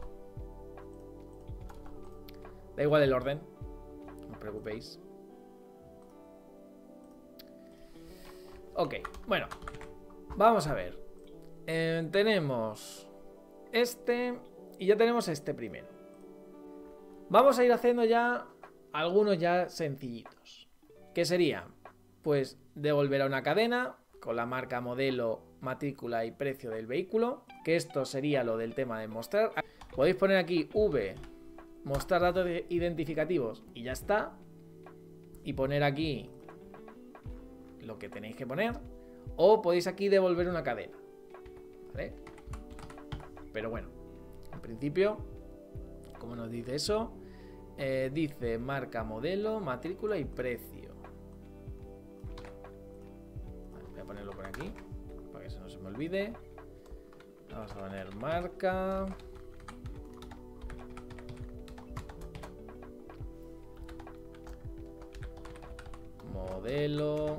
Da igual el orden, no os preocupéis. Ok, bueno, vamos a ver. Tenemos este y ya tenemos este primero. Vamos a ir haciendo ya algunos ya sencillitos. ¿Qué sería? Pues devolver a una cadena con la marca modelo matrícula y precio del vehículo, que esto sería lo del tema de mostrar. Podéis poner aquí V, mostrar datos identificativos y ya está. Y poner aquí lo que tenéis que poner. O podéis aquí devolver una cadena, ¿vale? Pero bueno, en principio, como nos dice eso, dice marca, modelo, matrícula y precio. Vale, voy a ponerlo por aquí para que eso no se me olvide. Vamos a poner marca, modelo,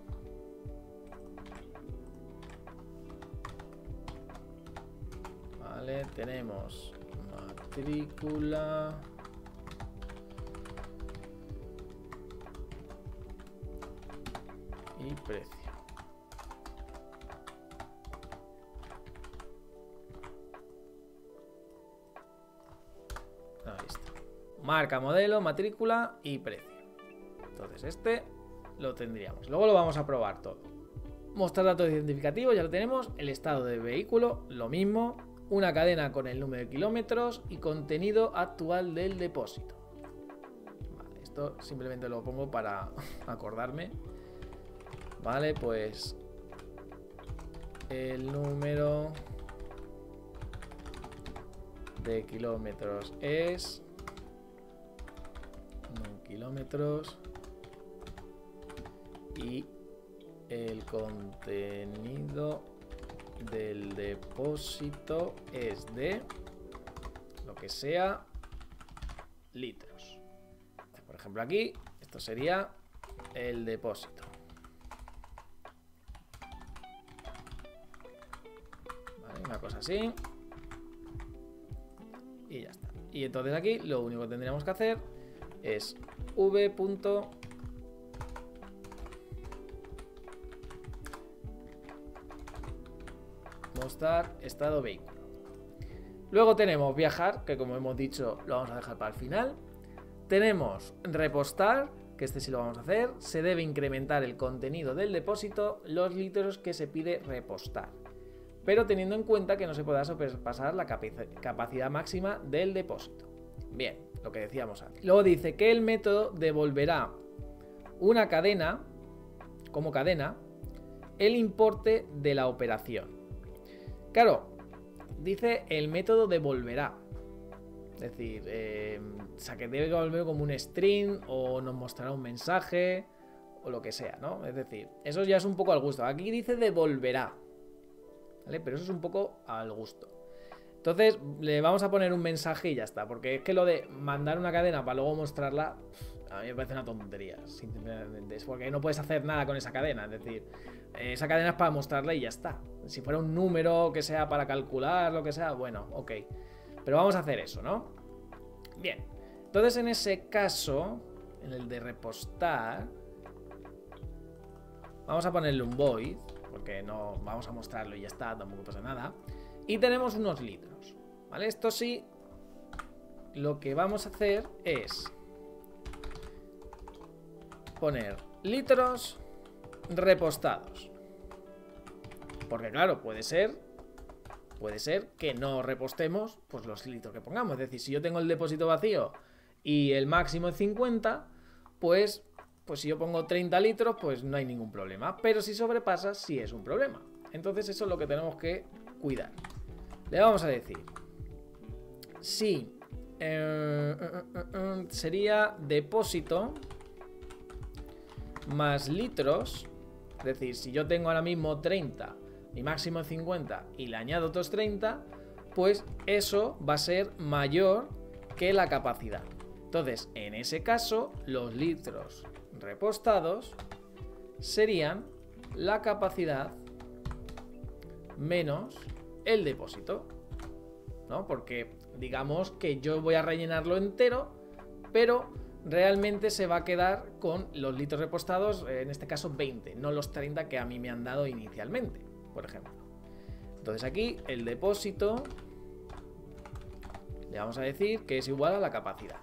vale, tenemos matrícula y precio. Ahí está. Marca, modelo, matrícula y precio. Entonces este lo tendríamos. Luego lo vamos a probar todo. Mostrar datos identificativos, ya lo tenemos. El estado del vehículo, lo mismo. Una cadena con el número de kilómetros y contenido actual del depósito. Vale, esto simplemente lo pongo para acordarme. Vale, pues el número de kilómetros es kilómetros y el contenido del depósito es de lo que sea litros. Por ejemplo aquí esto sería el depósito. Vale, una cosa así y ya está. Y entonces aquí lo único que tendríamos que hacer es v. Mostrar estado vehículo. Luego tenemos viajar, que como hemos dicho lo vamos a dejar para el final. Tenemos repostar, que este sí lo vamos a hacer. Se debe incrementar el contenido del depósito, los litros que se pide repostar, pero teniendo en cuenta que no se pueda sobrepasar la capacidad máxima del depósito. Bien, lo que decíamos antes. Luego dice que el método devolverá una cadena, como cadena, el importe de la operación. Claro, dice el método devolverá. Es decir, o sea, que debe devolver como un string o nos mostrará un mensaje o lo que sea, ¿no? Es decir, eso ya es un poco al gusto. Aquí dice devolverá, ¿vale? Pero eso es un poco al gusto. Entonces le vamos a poner un mensaje y ya está. Porque es que lo de mandar una cadena para luego mostrarla, a mí me parece una tontería. Simplemente es porque no puedes hacer nada con esa cadena. Es decir, esa cadena es para mostrarla y ya está. Si fuera un número que sea para calcular, lo que sea, bueno, ok. Pero vamos a hacer eso, ¿no? Bien. Entonces en ese caso, en el de repostar, vamos a ponerle un void, porque no vamos a mostrarlo y ya está, tampoco pasa nada. Y tenemos unos litros, ¿vale? Esto sí, lo que vamos a hacer es poner litros repostados. Porque claro, puede ser que no repostemos pues los litros que pongamos. Es decir, si yo tengo el depósito vacío y el máximo es 50, pues si yo pongo 30 litros, pues no hay ningún problema. Pero si sobrepasa, sí es un problema. Entonces eso es lo que tenemos que cuidar. Le vamos a decir si sería depósito más litros. Es decir, si yo tengo ahora mismo 30, mi máximo es 50 y le añado otros 30, pues eso va a ser mayor que la capacidad. Entonces, en ese caso, los litros repostados serían la capacidad menos el depósito, ¿no? Porque digamos que yo voy a rellenarlo entero, pero realmente se va a quedar con los litros repostados, en este caso 20, no los 30 que a mí me han dado inicialmente, por ejemplo. Entonces aquí el depósito le vamos a decir que es igual a la capacidad.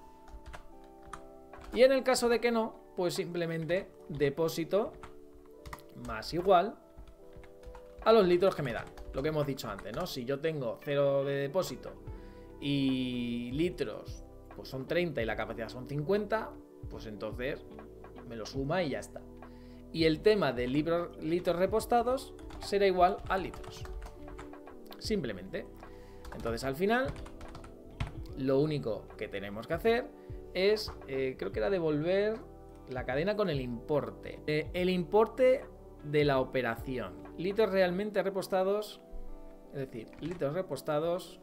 Y en el caso de que no, pues simplemente depósito más igual a los litros que me dan. Lo que hemos dicho antes, ¿no? Si yo tengo 0 de depósito y litros pues son 30 y la capacidad son 50, pues entonces me lo suma y ya está. Y el tema de litros repostados será igual a litros. Simplemente. Entonces al final lo único que tenemos que hacer es, creo que era devolver la cadena con el importe. El importe de la operación. Litros realmente repostados, es decir, litros repostados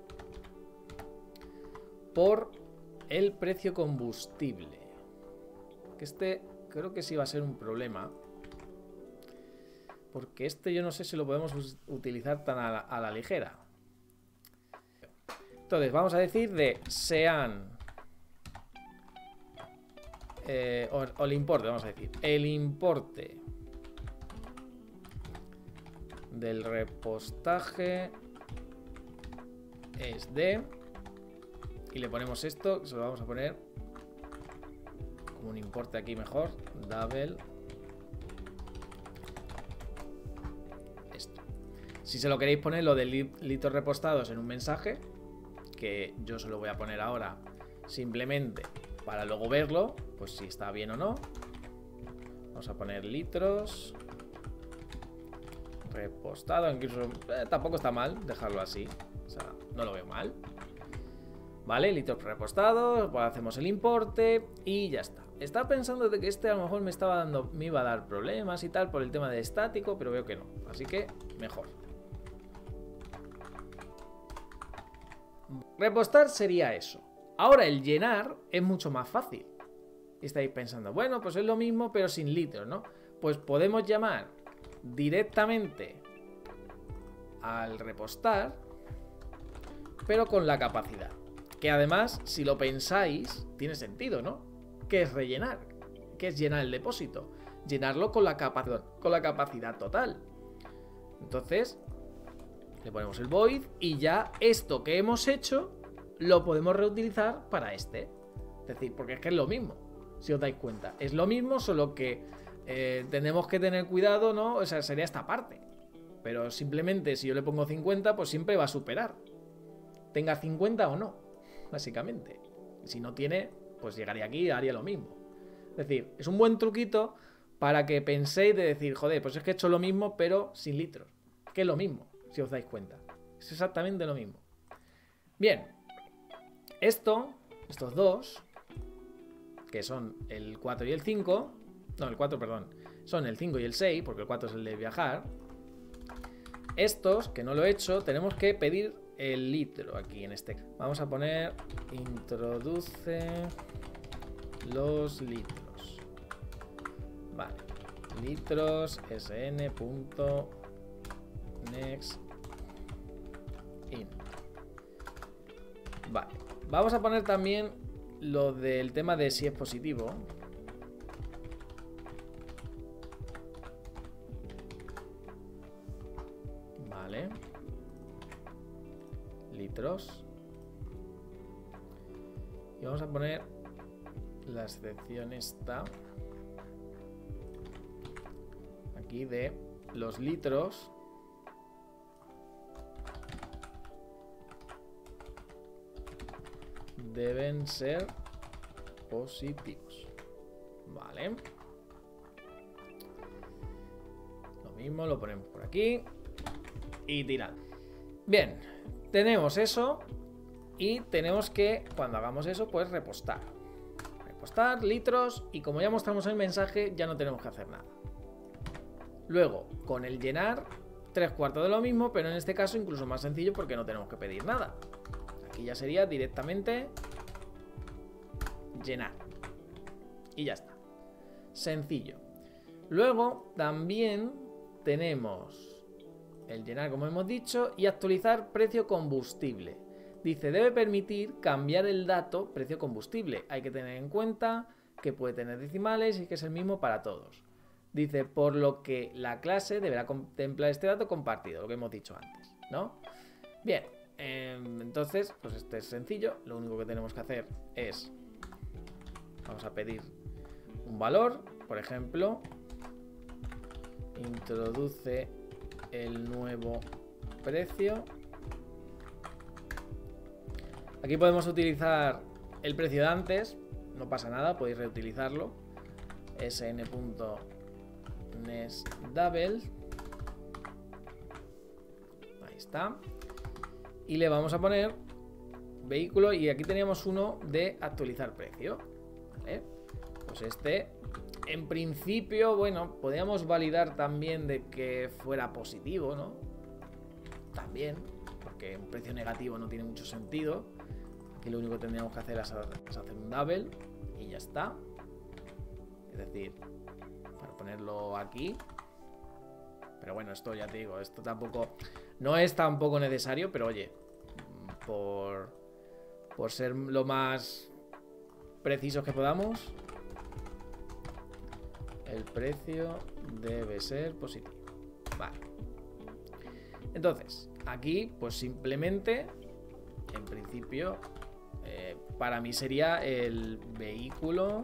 por el precio combustible. Que este creo que sí va a ser un problema. Porque este yo no sé si lo podemos utilizar tan a la ligera. Entonces vamos a decir de sean... o el importe, vamos a decir. El importe del repostaje es de... Y le ponemos esto, que se lo vamos a poner como un importe aquí mejor. Double. Esto. Si se lo queréis poner lo de litros repostados en un mensaje, que yo se lo voy a poner ahora simplemente para luego verlo, pues si está bien o no. Vamos a poner litros repostado, incluso tampoco está mal dejarlo así, o sea, no lo veo mal. Vale, litros repostados, pues hacemos el importe y ya está. Estaba pensando de que este a lo mejor me iba a dar problemas y tal por el tema de estático, pero veo que no, así que mejor. Repostar sería eso. Ahora el llenar es mucho más fácil. Estáis pensando, bueno, pues es lo mismo pero sin litros, ¿no? Pues podemos llamar directamente al repostar, pero con la capacidad. Que además, si lo pensáis, tiene sentido, ¿no? ¿Qué es rellenar? ¿Qué es llenar el depósito? Llenarlo con la capacidad total. Entonces, le ponemos el void y ya esto que hemos hecho lo podemos reutilizar para este. Es decir, porque es que es lo mismo, si os dais cuenta. Es lo mismo, solo que tenemos que tener cuidado, ¿no? O sea, sería esta parte. Pero simplemente si yo le pongo 50, pues siempre va a superar. Tenga 50 o no, básicamente. Si no tiene, pues llegaría aquí y haría lo mismo. Es decir, es un buen truquito para que penséis de decir, joder, pues es que he hecho lo mismo, pero sin litros. Que es lo mismo, si os dais cuenta. Es exactamente lo mismo. Bien. Estos dos, que son el 4 y el 5, no, el 4, perdón, son el 5 y el 6, porque el 4 es el de viajar. Estos, que no lo he hecho, tenemos que pedir el litro aquí en este. Vamos a poner introduce los litros. Vale, litros sn.next in. Vale, vamos a poner también lo del tema de si es positivo. Vale. Litros. Y vamos a poner la excepción esta. Aquí de los litros. Deben ser positivos. Vale. Lo mismo lo ponemos por aquí. Y tirad. Bien, tenemos eso. Y tenemos que, cuando hagamos eso, pues repostar. Repostar, litros. Y como ya mostramos el mensaje, ya no tenemos que hacer nada. Luego, con el llenar, 3/4 de lo mismo, pero en este caso incluso más sencillo porque no tenemos que pedir nada. Aquí ya sería directamente llenar. Y ya está. Sencillo. Luego también tenemos el llenar, como hemos dicho, y actualizar precio combustible. Dice, debe permitir cambiar el dato precio combustible. Hay que tener en cuenta que puede tener decimales y que es el mismo para todos. Dice, por lo que la clase deberá contemplar este dato compartido, lo que hemos dicho antes, ¿no? Bien. Entonces, pues este es sencillo. Lo único que tenemos que hacer es, vamos a pedir un valor, por ejemplo, introduce el nuevo precio. Aquí podemos utilizar el precio de antes, no pasa nada, podéis reutilizarlo. sn.nestDouble. Ahí está. Y le vamos a poner vehículo, y aquí teníamos uno de actualizar precio. ¿Vale? Pues este, en principio, bueno, podríamos validar también de que fuera positivo, ¿no? También, porque un precio negativo no tiene mucho sentido. Aquí lo único que tendríamos que hacer es hacer un double y ya está. Es decir, para ponerlo aquí. Pero bueno, esto ya te digo, esto tampoco no es tampoco necesario, pero oye, por ser lo más precisos que podamos, el precio debe ser positivo. Vale. Entonces, aquí, pues simplemente, en principio, para mí sería el vehículo.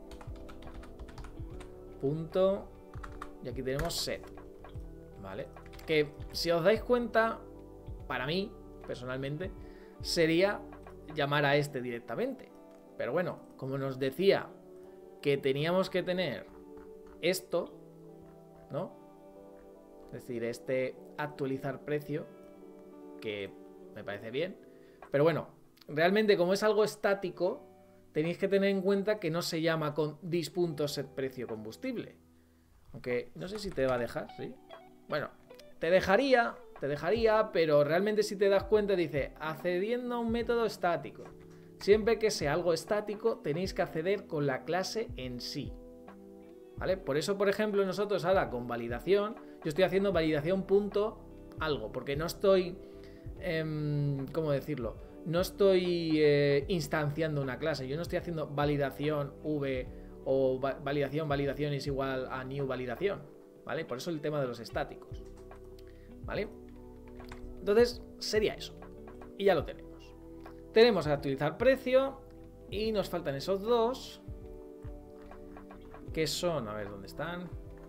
Punto. Y aquí tenemos set. ¿Vale? Que si os dais cuenta, para mí, personalmente, sería llamar a este directamente. Pero bueno, como nos decía que teníamos que tener esto, ¿no? Es decir, este actualizar precio, que me parece bien. Pero bueno, realmente como es algo estático, tenéis que tener en cuenta que no se llama con dis.setPrecio combustible. Aunque no sé si te va a dejar, ¿sí? Bueno, te dejaría, pero realmente si te das cuenta dice accediendo a un método estático. Siempre que sea algo estático tenéis que acceder con la clase en sí. ¿Vale? Por eso, por ejemplo, nosotros ahora con validación, yo estoy haciendo validación punto algo, porque no estoy, ¿cómo decirlo? No estoy instanciando una clase, yo no estoy haciendo validación v o validación es igual a new validación, ¿vale? Por eso el tema de los estáticos, ¿vale? Entonces sería eso, y ya lo tenemos. Tenemos a actualizar precio y nos faltan esos dos, que son, a ver dónde están.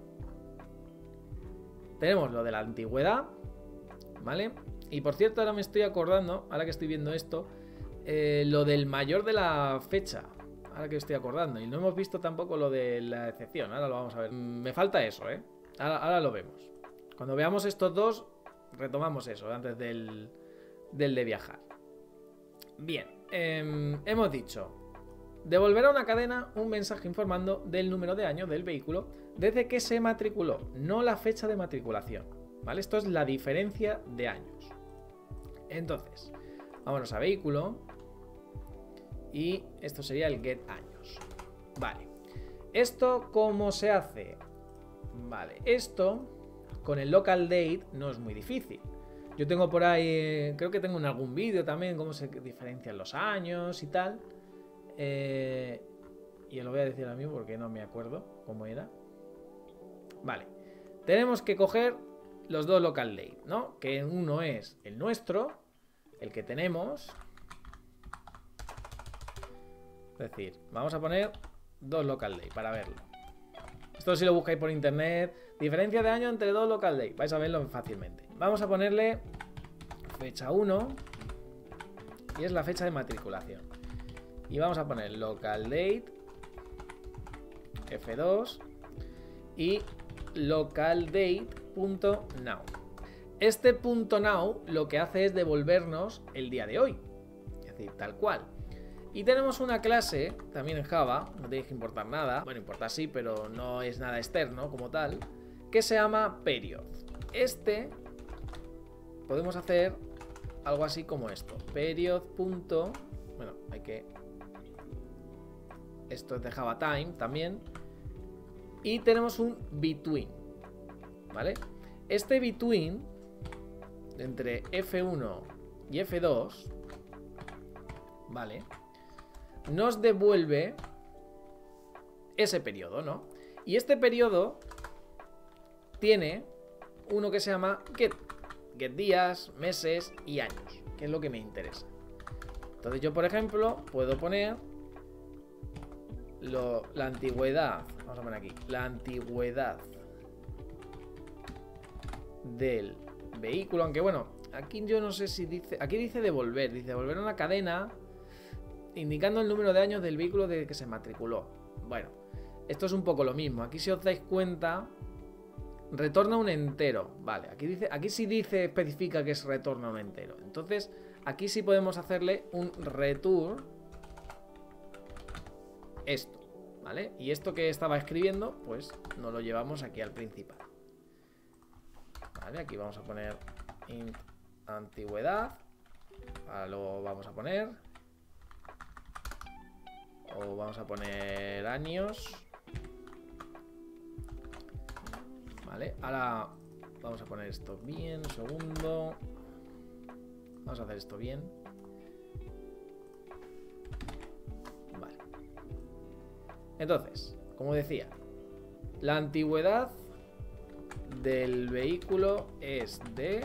Tenemos lo de la antigüedad, ¿vale? Y por cierto, ahora me estoy acordando, ahora que estoy viendo esto, lo del mayor de la fecha. Ahora que estoy acordando. Y no hemos visto tampoco lo de la excepción. Ahora lo vamos a ver. Me falta eso, ¿eh? Ahora lo vemos. Cuando veamos estos dos, retomamos eso antes del de viajar. Bien. Hemos dicho: devolverá a una cadena un mensaje informando del número de año del vehículo desde que se matriculó, no la fecha de matriculación. ¿Vale? Esto es la diferencia de años. Entonces, vámonos a vehículo. Y esto sería el get años. Vale. ¿Esto cómo se hace? Vale, esto con el local date no es muy difícil. Yo tengo por ahí, creo que tengo en algún vídeo también cómo se diferencian los años y tal. Y os lo voy a decir a mí porque no me acuerdo cómo era. Vale. Tenemos que coger los dos local date, ¿no? Que uno es el nuestro, el que tenemos. Es decir, vamos a poner dos local date para verlo. Esto si lo buscáis por internet, diferencia de año entre dos local date, vais a verlo fácilmente. Vamos a ponerle fecha 1 y es la fecha de matriculación. Y vamos a poner local date F2 y local date.now. Este punto .now lo que hace es devolvernos el día de hoy, es decir, tal cual. Y tenemos una clase, también en Java, no tenéis que importar nada, bueno, importa sí, pero no es nada externo como tal, que se llama period. Este, podemos hacer algo así como esto, period. Bueno, hay que... Esto es de Java Time también. Y tenemos un between, ¿vale? Este between, entre F1 y F2, ¿vale? Nos devuelve ese periodo, ¿no? Y este periodo tiene uno que se llama get días, meses y años, que es lo que me interesa. Entonces yo, por ejemplo, puedo poner la antigüedad. Vamos a poner aquí la antigüedad del vehículo, aunque bueno, aquí yo no sé si dice, aquí dice devolver a una cadena indicando el número de años del vehículo de que se matriculó. Bueno, esto es un poco lo mismo. Aquí, si os dais cuenta, retorna un entero. Vale, aquí sí dice, especifica que es retorna un entero. Entonces, aquí sí podemos hacerle un return esto, ¿vale? Y esto que estaba escribiendo, pues nos lo llevamos aquí al principal. Vale, aquí vamos a poner int antigüedad. Ahora lo vamos a poner. O vamos a poner años. Vale, ahora vamos a poner esto bien. Un segundo. Vamos a hacer esto bien. Vale. Entonces, como decía, la antigüedad del vehículo es de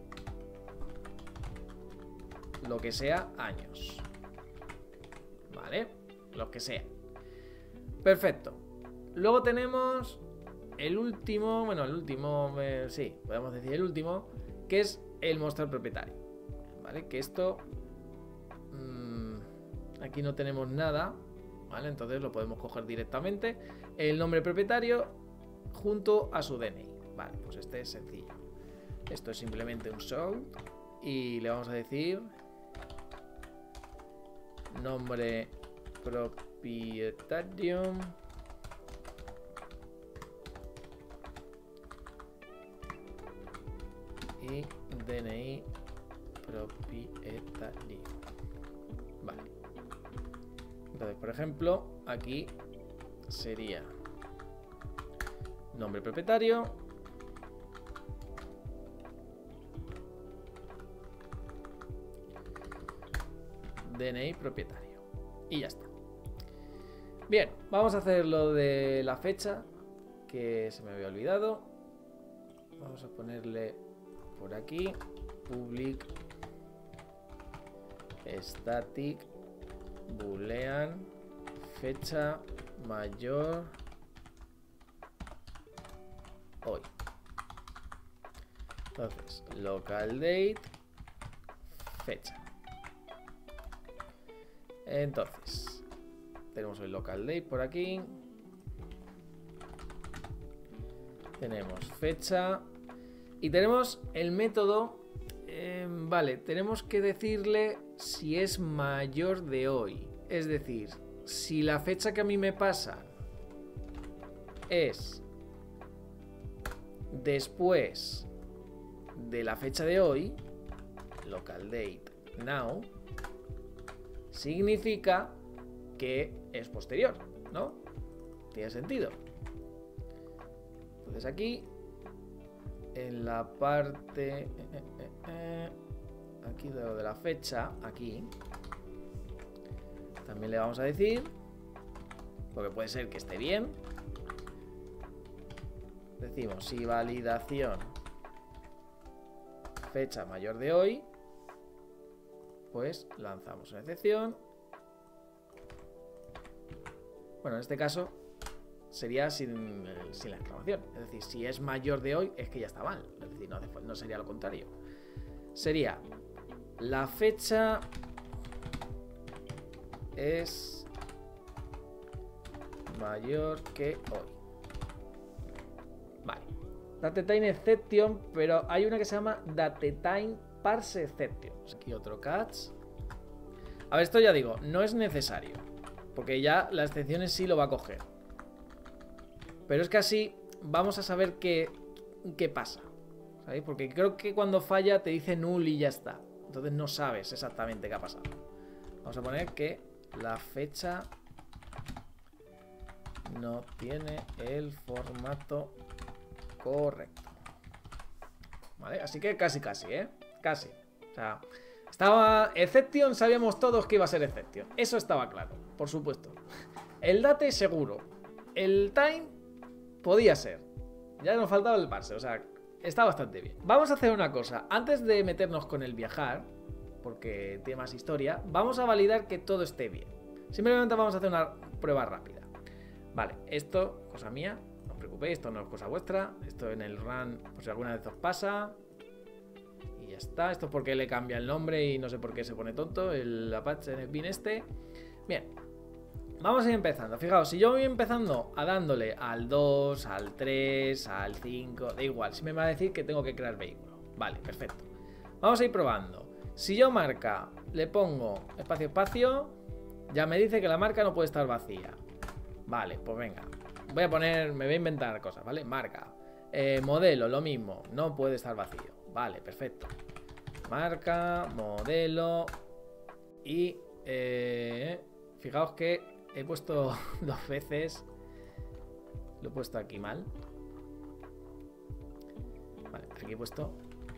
lo que sea años. Vale, lo que sea. Perfecto. Luego tenemos el último, bueno, el último, sí, podemos decir el último, que es el mostrar propietario. Vale, que esto aquí no tenemos nada, vale, entonces lo podemos coger directamente. El nombre propietario junto a su DNI. Vale, pues este es sencillo. Esto es simplemente un show y le vamos a decir nombre propietario y DNI propietario. Vale. Entonces, por ejemplo, aquí sería nombre propietario, DNI propietario. Y ya está. Bien, vamos a hacer lo de la fecha, que se me había olvidado. Vamos a ponerle por aquí public static boolean fecha mayor hoy. Entonces, local date fecha. Entonces, tenemos el local date por aquí. Tenemos fecha. Y tenemos el método. Vale, tenemos que decirle si es mayor de hoy. Es decir, si la fecha que a mí me pasa es después de la fecha de hoy, local date now, significa que es posterior, ¿no? Tiene sentido. Entonces aquí, en la parte aquí de lo de la fecha, aquí también le vamos a decir, porque puede ser que esté bien, decimos si validación fecha mayor de hoy, pues lanzamos una excepción. Bueno, en este caso sería sin la exclamación. Es decir, si es mayor de hoy, es que ya está mal. Es decir, no sería lo contrario. Sería la fecha es mayor que hoy. Vale. Datetime exception, pero hay una que se llama datetime parse exception. Aquí otro catch. A ver, esto ya digo, no es necesario, porque ya la excepción en sí lo va a coger. Pero es que así vamos a saber qué pasa, ¿sabéis? Porque creo que cuando falla te dice null y ya está. Entonces no sabes exactamente qué ha pasado. Vamos a poner que la fecha no tiene el formato correcto. ¿Vale? Así que casi, ¿eh? Casi. O sea, estaba exception, sabíamos todos que iba a ser exception. Eso estaba claro, por supuesto. El date seguro. El time podía ser. Ya nos faltaba el parse, o sea, está bastante bien. Vamos a hacer una cosa. Antes de meternos con el viajar, porque tiene más historia, vamos a validar que todo esté bien. Simplemente vamos a hacer una prueba rápida. Vale, esto, cosa mía, no os preocupéis, esto no es cosa vuestra. Esto en el run, por si alguna vez os pasa. Y ya está. Esto es porque le cambia el nombre y no sé por qué se pone tonto el Apache NetBeans este. Bien. Vamos a ir empezando. Fijaos, si yo voy empezando a dándole al 2, al 3, al 5, da igual. Si me va a decir que tengo que crear vehículo. Vale, perfecto. Vamos a ir probando. Si yo marca, le pongo espacio, espacio, ya me dice que la marca no puede estar vacía. Vale, pues venga. Voy a poner, me voy a inventar cosas, ¿vale? Marca. Modelo, lo mismo. No puede estar vacío. Vale, perfecto. Marca, modelo. Y fijaos que he puesto 2 veces. Lo he puesto aquí mal. Vale, aquí he puesto.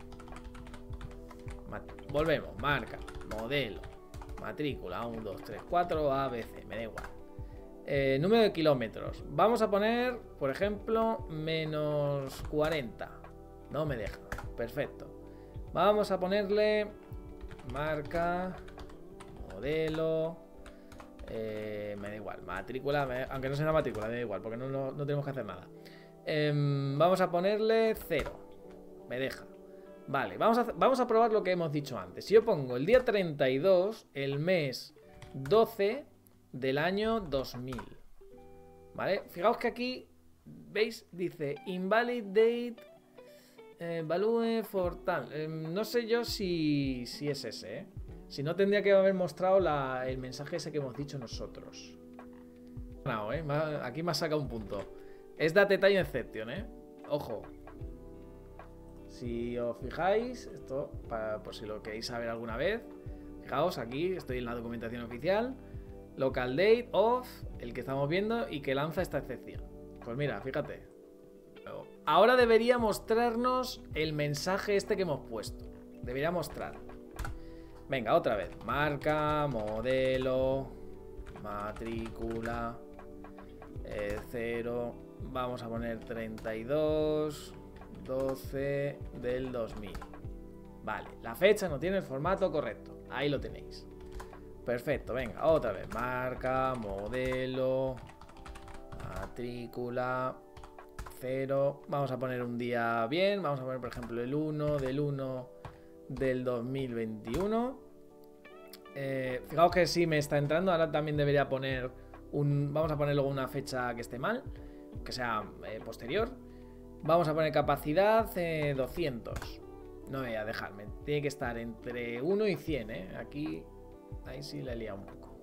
Volvemos. Marca, modelo, matrícula, 1, 2, 3, 4, ABC. Me da igual. Número de kilómetros. Vamos a poner, por ejemplo, menos 40. No me deja. Perfecto. Vamos a ponerle marca, modelo. Me da igual. Matrícula, aunque no sea una matrícula, me da igual, porque no tenemos que hacer nada. Vamos a ponerle 0. Me deja. Vale, vamos a probar lo que hemos dicho antes. Si yo pongo el día 32, el mes 12 del año 2000. ¿Vale? Fijaos que aquí, ¿veis? Dice invalid date value for tal. No sé yo si es ese, ¿eh? Si no, tendría que haber mostrado el mensaje ese que hemos dicho nosotros. No, aquí me ha sacado un punto. Es Date Time Exception, ¿eh? Ojo. Si os fijáis, esto, por si lo queréis saber alguna vez, fijaos, aquí estoy en la documentación oficial. Local date of, el que estamos viendo y que lanza esta excepción. Pues mira, fíjate. Ahora debería mostrarnos el mensaje este que hemos puesto. Debería mostrar. Venga, otra vez. Marca, modelo, matrícula, 0. Vamos a poner 32, 12 del 2000. Vale, la fecha no tiene el formato correcto. Ahí lo tenéis. Perfecto, venga, otra vez. Marca, modelo, matrícula, 0. Vamos a poner un día bien. Vamos a poner, por ejemplo, el 1 del 1 del 2021. Fijaos que sí me está entrando. Ahora también debería poner vamos a poner luego una fecha que esté mal, que sea posterior. Vamos a poner capacidad 200. No voy a dejarme. Tiene que estar entre 1 y 100, Aquí, ahí sí le he liado un poco.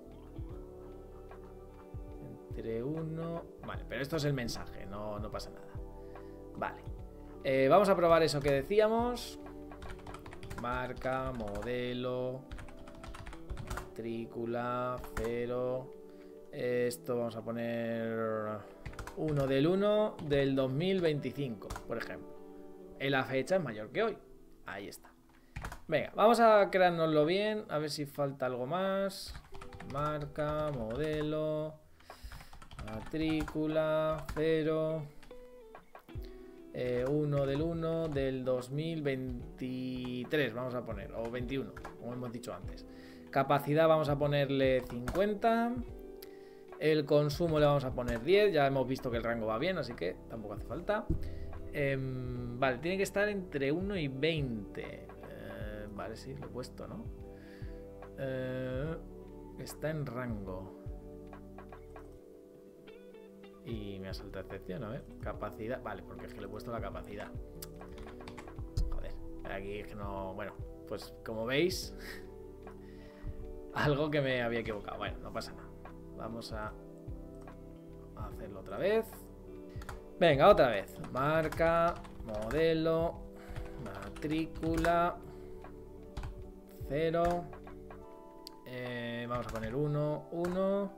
Entre 1... Vale, pero esto es el mensaje, no pasa nada. Vale. Vamos a probar eso que decíamos. Marca, modelo, matrícula, 0. Esto vamos a poner 1 del 1 del 2025, por ejemplo. La fecha es mayor que hoy. Ahí está. Venga, vamos a creárnoslo bien. A ver si falta algo más. Marca, modelo, matrícula, 0. 1 del 1 del 2023 vamos a poner, o 21, como hemos dicho antes. Capacidad vamos a ponerle 50. El consumo le vamos a poner 10. Ya hemos visto que el rango va bien, así que tampoco hace falta. Vale, tiene que estar entre 1 y 20. Vale, sí, lo he puesto, ¿no? Está en rango. Y me ha saltado excepción, a ver. Capacidad. Vale, porque es que le he puesto la capacidad. Joder, aquí es que no... Bueno, pues como veis, algo que me había equivocado. Bueno, no pasa nada. Vamos a hacerlo otra vez. Venga, otra vez. Marca, modelo, matrícula, 0. Vamos a poner 1,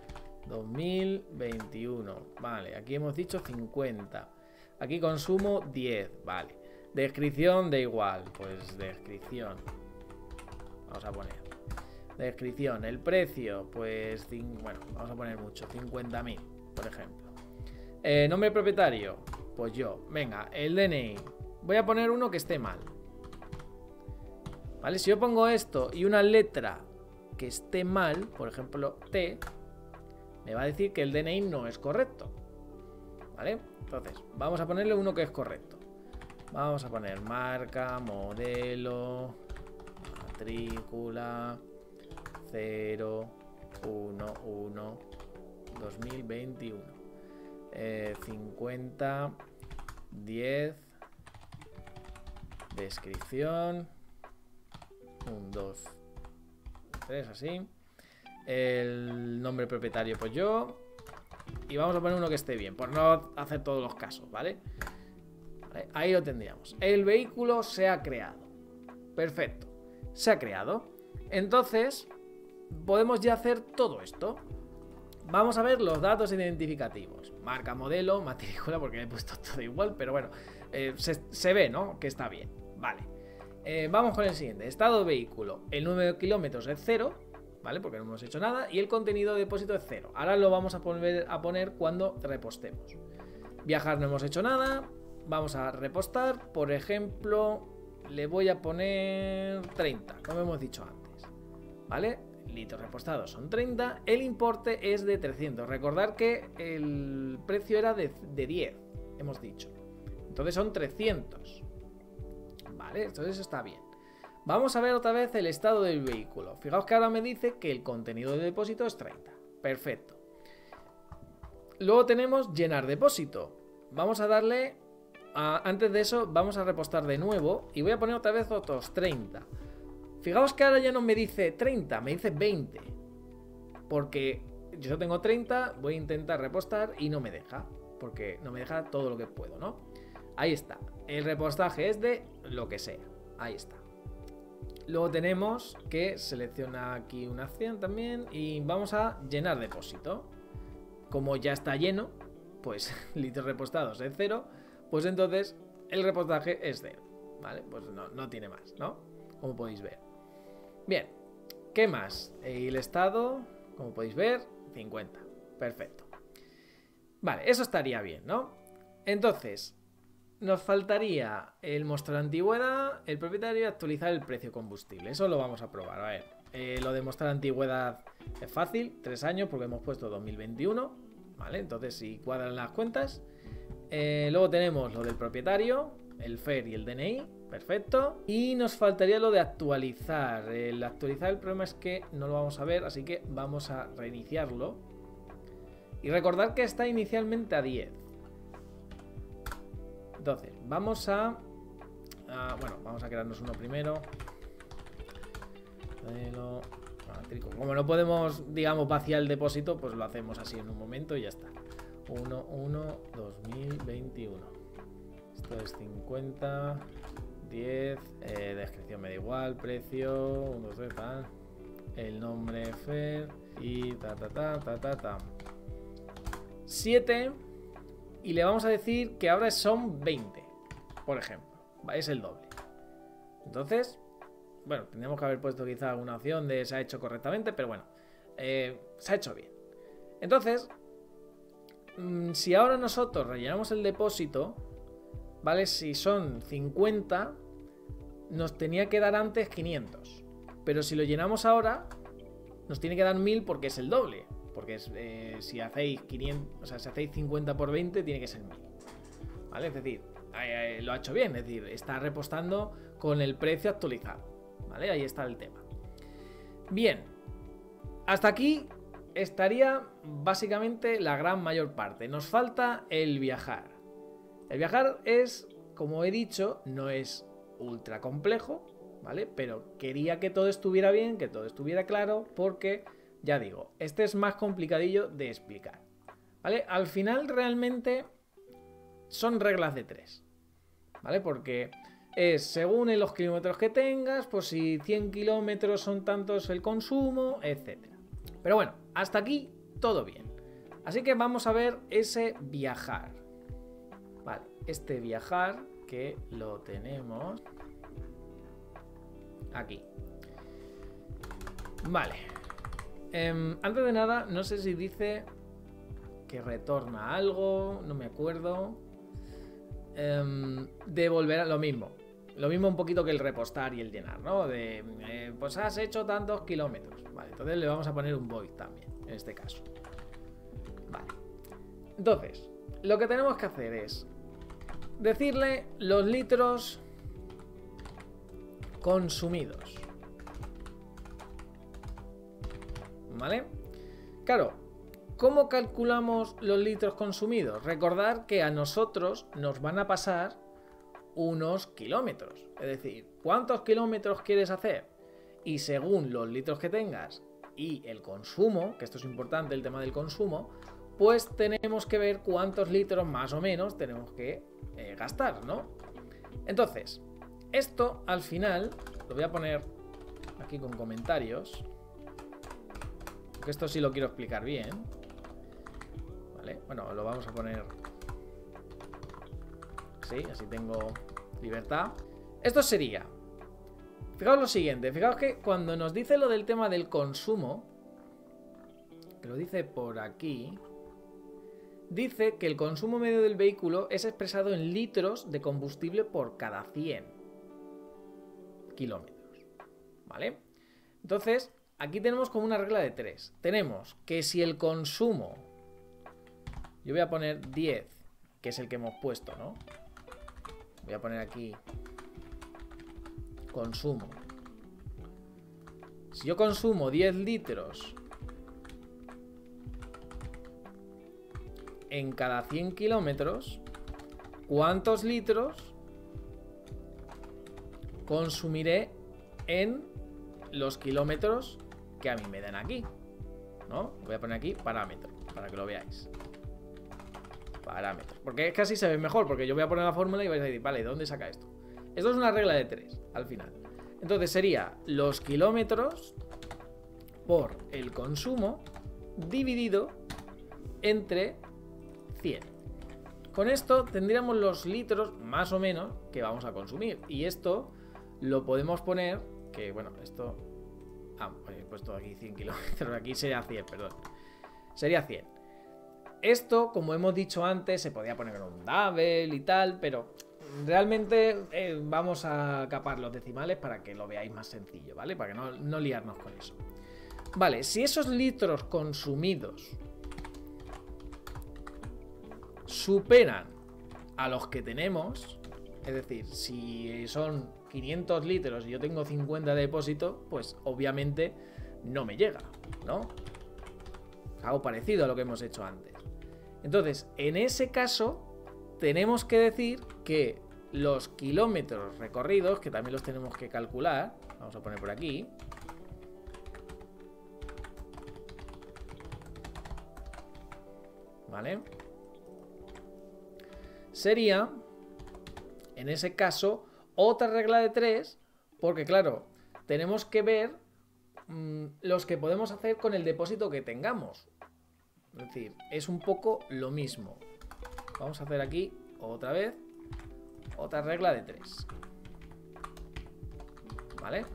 2021. Vale, aquí hemos dicho 50. Aquí consumo 10. Vale. Descripción da igual. Pues descripción. Vamos a poner. Descripción. El precio, pues... Bueno, vamos a poner mucho. 50.000, por ejemplo. Nombre propietario. Pues yo. Venga, el DNI. Voy a poner uno que esté mal. Vale, si yo pongo esto y una letra que esté mal, por ejemplo, T, me va a decir que el DNI no es correcto. ¿Vale? ¿vale? Entonces, vamos a ponerle uno que es correcto. Vamos a poner marca, modelo, matrícula, 0, 1, 1, 2021. 50, 10, descripción, 1, 2, 3, así. El nombre propietario, pues yo. Y vamos a poner uno que esté bien, por no hacer todos los casos, ¿vale? Vale, ahí lo tendríamos. El vehículo se ha creado. Perfecto. Se ha creado. Entonces, podemos ya hacer todo esto. Vamos a ver los datos identificativos. Marca, modelo, matrícula, porque he puesto todo igual, pero bueno, se ve, ¿no? Que está bien. Vale. Vamos con el siguiente. Estado de vehículo. El número de kilómetros es 0, ¿vale? Porque no hemos hecho nada. Y el contenido de depósito es 0. Ahora lo vamos a volver a poner cuando repostemos. Viajar no hemos hecho nada. Vamos a repostar. Por ejemplo, le voy a poner 30, como hemos dicho antes. ¿Vale? Litros repostados son 30. El importe es de 300. Recordar que el precio era de 10, hemos dicho. Entonces son 300. Vale, entonces está bien. Vamos a ver otra vez el estado del vehículo. Fijaos que ahora me dice que el contenido de depósito es 30. Perfecto. Luego tenemos llenar depósito. Vamos a darle... antes de eso vamos a repostar de nuevo. Y voy a poner otra vez otros 30. Fijaos que ahora ya no me dice 30, me dice 20. Porque yo tengo 30, voy a intentar repostar y no me deja. Porque no me deja todo lo que puedo, ¿no? Ahí está. El repostaje es de lo que sea. Ahí está. Luego tenemos que selecciona aquí una acción también y vamos a llenar depósito. Como ya está lleno, pues litros repostados es 0, pues entonces el repostaje es 0. ¿Vale? Pues no tiene más, ¿no? Como podéis ver. Bien, ¿qué más? El estado, como podéis ver, 50. Perfecto. Vale, eso estaría bien, ¿no? Entonces, nos faltaría el mostrar antigüedad, el propietario y actualizar el precio combustible. Eso lo vamos a probar. A ver, lo de mostrar antigüedad es fácil, 3 años porque hemos puesto 2021. Vale, entonces si cuadran las cuentas. Luego tenemos lo del propietario, el FER y el DNI. Perfecto. Y nos faltaría lo de actualizar. El actualizar, el problema es que no lo vamos a ver, así que vamos a reiniciarlo. Y recordar que está inicialmente a 10. Entonces, vamos a... bueno, vamos a crearnos uno primero. Como no podemos, digamos, vaciar el depósito, pues lo hacemos así en un momento y ya está. 1/1/2021. Esto es 50, 10, descripción me da igual, precio, 1, 2, 3, tal. El nombre FER y 7. Y le vamos a decir que ahora son 20, por ejemplo. Es el doble. Entonces, bueno, tendríamos que haber puesto quizá alguna opción de se ha hecho correctamente, pero bueno, se ha hecho bien. Entonces, si ahora nosotros rellenamos el depósito, ¿vale? Si son 50, nos tenía que dar antes 500. Pero si lo llenamos ahora, nos tiene que dar 1000 porque es el doble. Porque es, si hacéis 500, o sea, si hacéis 50 por 20, tiene que ser 1000. ¿Vale? Es decir, lo ha hecho bien. Es decir, está repostando con el precio actualizado. ¿Vale? Ahí está el tema. Bien. Hasta aquí estaría básicamente la gran mayor parte. Nos falta el viajar. El viajar es, como he dicho, no es ultra complejo, ¿vale? Pero quería que todo estuviera bien, que todo estuviera claro, porque... ya digo, este es más complicadillo de explicar, ¿vale? Al final realmente son reglas de 3, ¿vale? Porque es según en los kilómetros que tengas, pues si 100 kilómetros son tantos el consumo, etc. Pero bueno, hasta aquí todo bien. Así que vamos a ver ese viajar. Vale, este viajar que lo tenemos aquí. Vale. Antes de nada, no sé si dice que retorna algo, no me acuerdo. Devolver a lo mismo un poquito que el repostar y el llenar, ¿no? Pues has hecho tantos kilómetros. Vale, entonces le vamos a poner un void también, en este caso. Vale. Entonces, lo que tenemos que hacer es decirle los litros consumidos. ¿Vale? Claro, ¿cómo calculamos los litros consumidos? Recordad que a nosotros nos van a pasar unos kilómetros. Es decir, ¿cuántos kilómetros quieres hacer? Y según los litros que tengas y el consumo, que esto es importante, el tema del consumo, pues tenemos que ver cuántos litros más o menos tenemos que gastar, ¿no? Entonces, esto al final lo voy a poner aquí con comentarios, porque esto sí lo quiero explicar bien. Vale, bueno, lo vamos a poner así, así tengo libertad. Esto sería, fijaos lo siguiente, fijaos que cuando nos dice lo del tema del consumo, que lo dice por aquí, dice que el consumo medio del vehículo es expresado en litros de combustible por cada 100 kilómetros, ¿vale? Entonces, aquí tenemos como una regla de 3. Tenemos que si el consumo, yo voy a poner 10, que es el que hemos puesto, ¿no? Voy a poner aquí consumo. Si yo consumo 10 litros en cada 100 kilómetros, ¿cuántos litros consumiré en los kilómetros que a mí me dan aquí? ¿No? Voy a poner aquí parámetro, para que lo veáis. Parámetros. Porque es que así se ve mejor, porque yo voy a poner la fórmula y vais a decir, vale, ¿de dónde saca esto? Esto es una regla de 3, al final. Entonces sería los kilómetros por el consumo dividido entre 100. Con esto tendríamos los litros más o menos que vamos a consumir. Y esto lo podemos poner, que bueno, esto... he puesto aquí 100 kilómetros, aquí sería 100, perdón. Sería 100. Esto, como hemos dicho antes, se podía poner en un double y tal, pero realmente vamos a capar los decimales para que lo veáis más sencillo, ¿vale? Para que no liarnos con eso. Vale, si esos litros consumidos superan a los que tenemos, es decir, si son 500 litros y yo tengo 50 de depósito, pues obviamente no me llega, ¿no? Algo parecido a lo que hemos hecho antes. Entonces, en ese caso, tenemos que decir que los kilómetros recorridos, que también los tenemos que calcular, vamos a poner por aquí, ¿vale? Sería, en ese caso, otra regla de 3, porque claro, tenemos que ver los que podemos hacer con el depósito que tengamos. Es decir, es un poco lo mismo. Vamos a hacer aquí otra vez otra regla de 3. ¿Vale?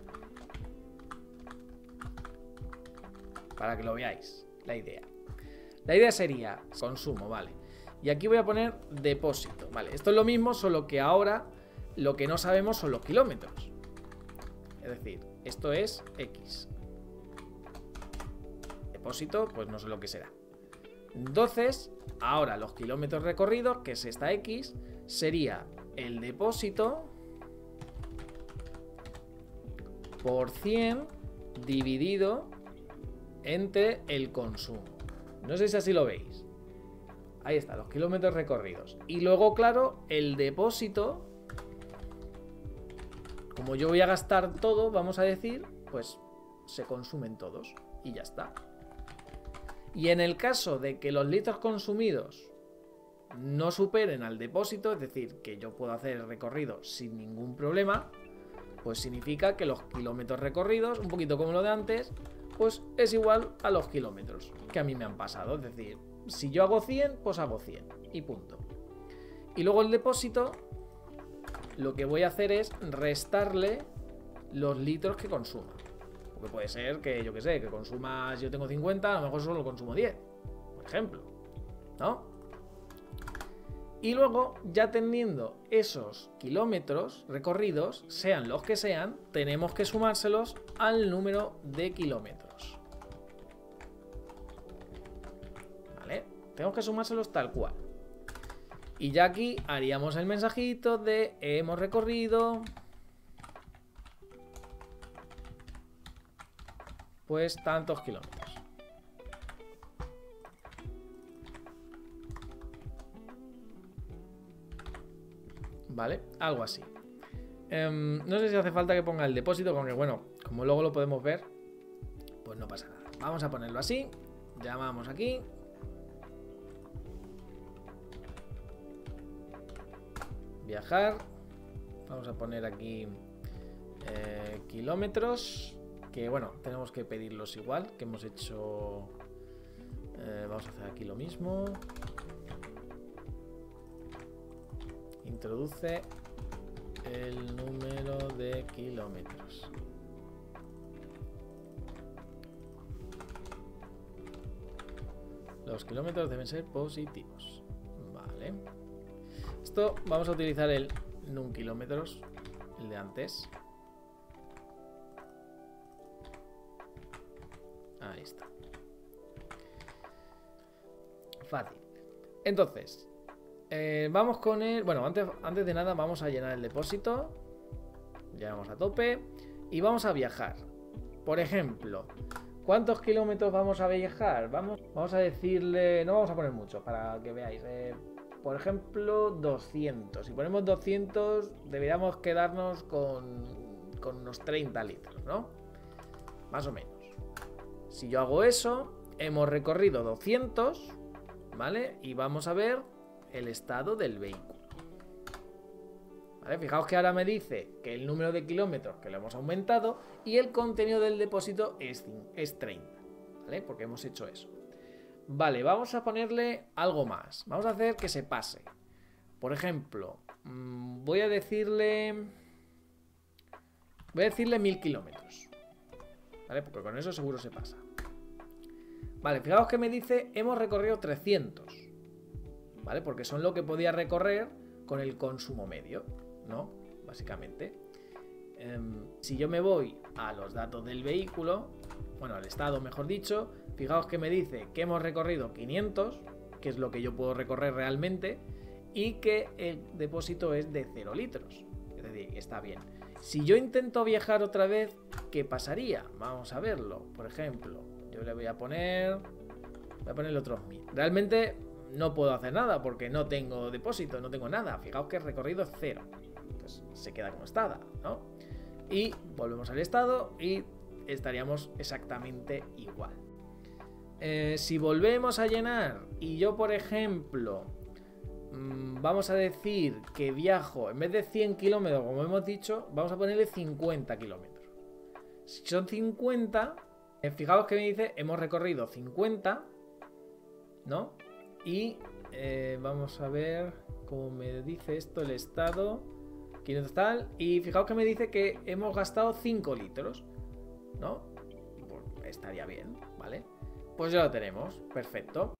Para que lo veáis, la idea. La idea sería consumo, ¿vale? Y aquí voy a poner depósito, ¿vale? Esto es lo mismo, solo que ahora lo que no sabemos son los kilómetros. Es decir, esto es X. Depósito, pues no sé lo que será. Entonces, ahora los kilómetros recorridos, que es esta X, sería el depósito por 100 dividido entre el consumo. No sé si así lo veis. Ahí está, los kilómetros recorridos. Y luego, claro, el depósito, como yo voy a gastar todo, vamos a decir, pues se consumen todos y ya está. Y en el caso de que los litros consumidos no superen al depósito, es decir, que yo puedo hacer el recorrido sin ningún problema, pues significa que los kilómetros recorridos, un poquito como lo de antes, pues es igual a los kilómetros que a mí me han pasado. Es decir, si yo hago 100, pues hago 100 y punto. Y luego el depósito, lo que voy a hacer es restarle los litros que consuma. Porque puede ser que, yo que sé, que consumas, yo tengo 50, a lo mejor solo consumo 10, por ejemplo, ¿no? Y luego, ya teniendo esos kilómetros recorridos, sean los que sean, tenemos que sumárselos al número de kilómetros. ¿Vale? Tenemos que sumárselos tal cual. Y ya aquí haríamos el mensajito de hemos recorrido pues tantos kilómetros. Vale, algo así. No sé si hace falta que ponga el depósito, aunque bueno, como luego lo podemos ver, pues no pasa nada. Vamos a ponerlo así. Llamamos aquí. Viajar. Vamos a poner aquí kilómetros. Que bueno, tenemos que pedirlos igual que hemos hecho. Vamos a hacer aquí lo mismo. Introduce el número de kilómetros. Los kilómetros deben ser positivos. Vale. Esto vamos a utilizar el num kilómetros, el de antes. Ahí está. Fácil. Entonces, vamos con el... Bueno, antes de nada vamos a llenar el depósito. Ya vamos a tope. Y vamos a viajar. Por ejemplo, ¿cuántos kilómetros vamos a viajar? Vamos a decirle... No vamos a poner mucho para que veáis. Por ejemplo, 200. Si ponemos 200, deberíamos quedarnos con unos 30 litros, ¿no? Más o menos. Si yo hago eso, hemos recorrido 200, ¿vale? Y vamos a ver el estado del vehículo. ¿Vale? Fijaos que ahora me dice que el número de kilómetros que lo hemos aumentado y el contenido del depósito es 30, ¿vale? Porque hemos hecho eso. Vale, vamos a ponerle algo más. Vamos a hacer que se pase. Por ejemplo, voy a decirle 1000 kilómetros. ¿Vale? Porque con eso seguro se pasa. Vale, fijaos que me dice hemos recorrido 300. ¿Vale? Porque son lo que podía recorrer con el consumo medio, ¿no? Básicamente. Si yo me voy a los datos del vehículo, bueno, al estado mejor dicho, fijaos que me dice que hemos recorrido 500, que es lo que yo puedo recorrer realmente, y que el depósito es de 0 litros. Es decir, está bien. Si yo intento viajar otra vez, ¿qué pasaría? Vamos a verlo. Por ejemplo, yo le voy a poner el otro 1000. Realmente no puedo hacer nada porque no tengo depósito, no tengo nada. Fijaos que el recorrido es 0. Entonces se queda como estaba, ¿no? Y volvemos al estado y estaríamos exactamente igual. Si volvemos a llenar y yo, por ejemplo, vamos a decir que viajo, en vez de 100 kilómetros, como hemos dicho, vamos a ponerle 50 kilómetros. Si son 50, fijaos que me dice, hemos recorrido 50, ¿no? Y vamos a ver cómo me dice esto, el estado, 500 tal, y fijaos que me dice que hemos gastado 5 litros, ¿no? Pues estaría bien, ¿vale? Pues ya lo tenemos, perfecto.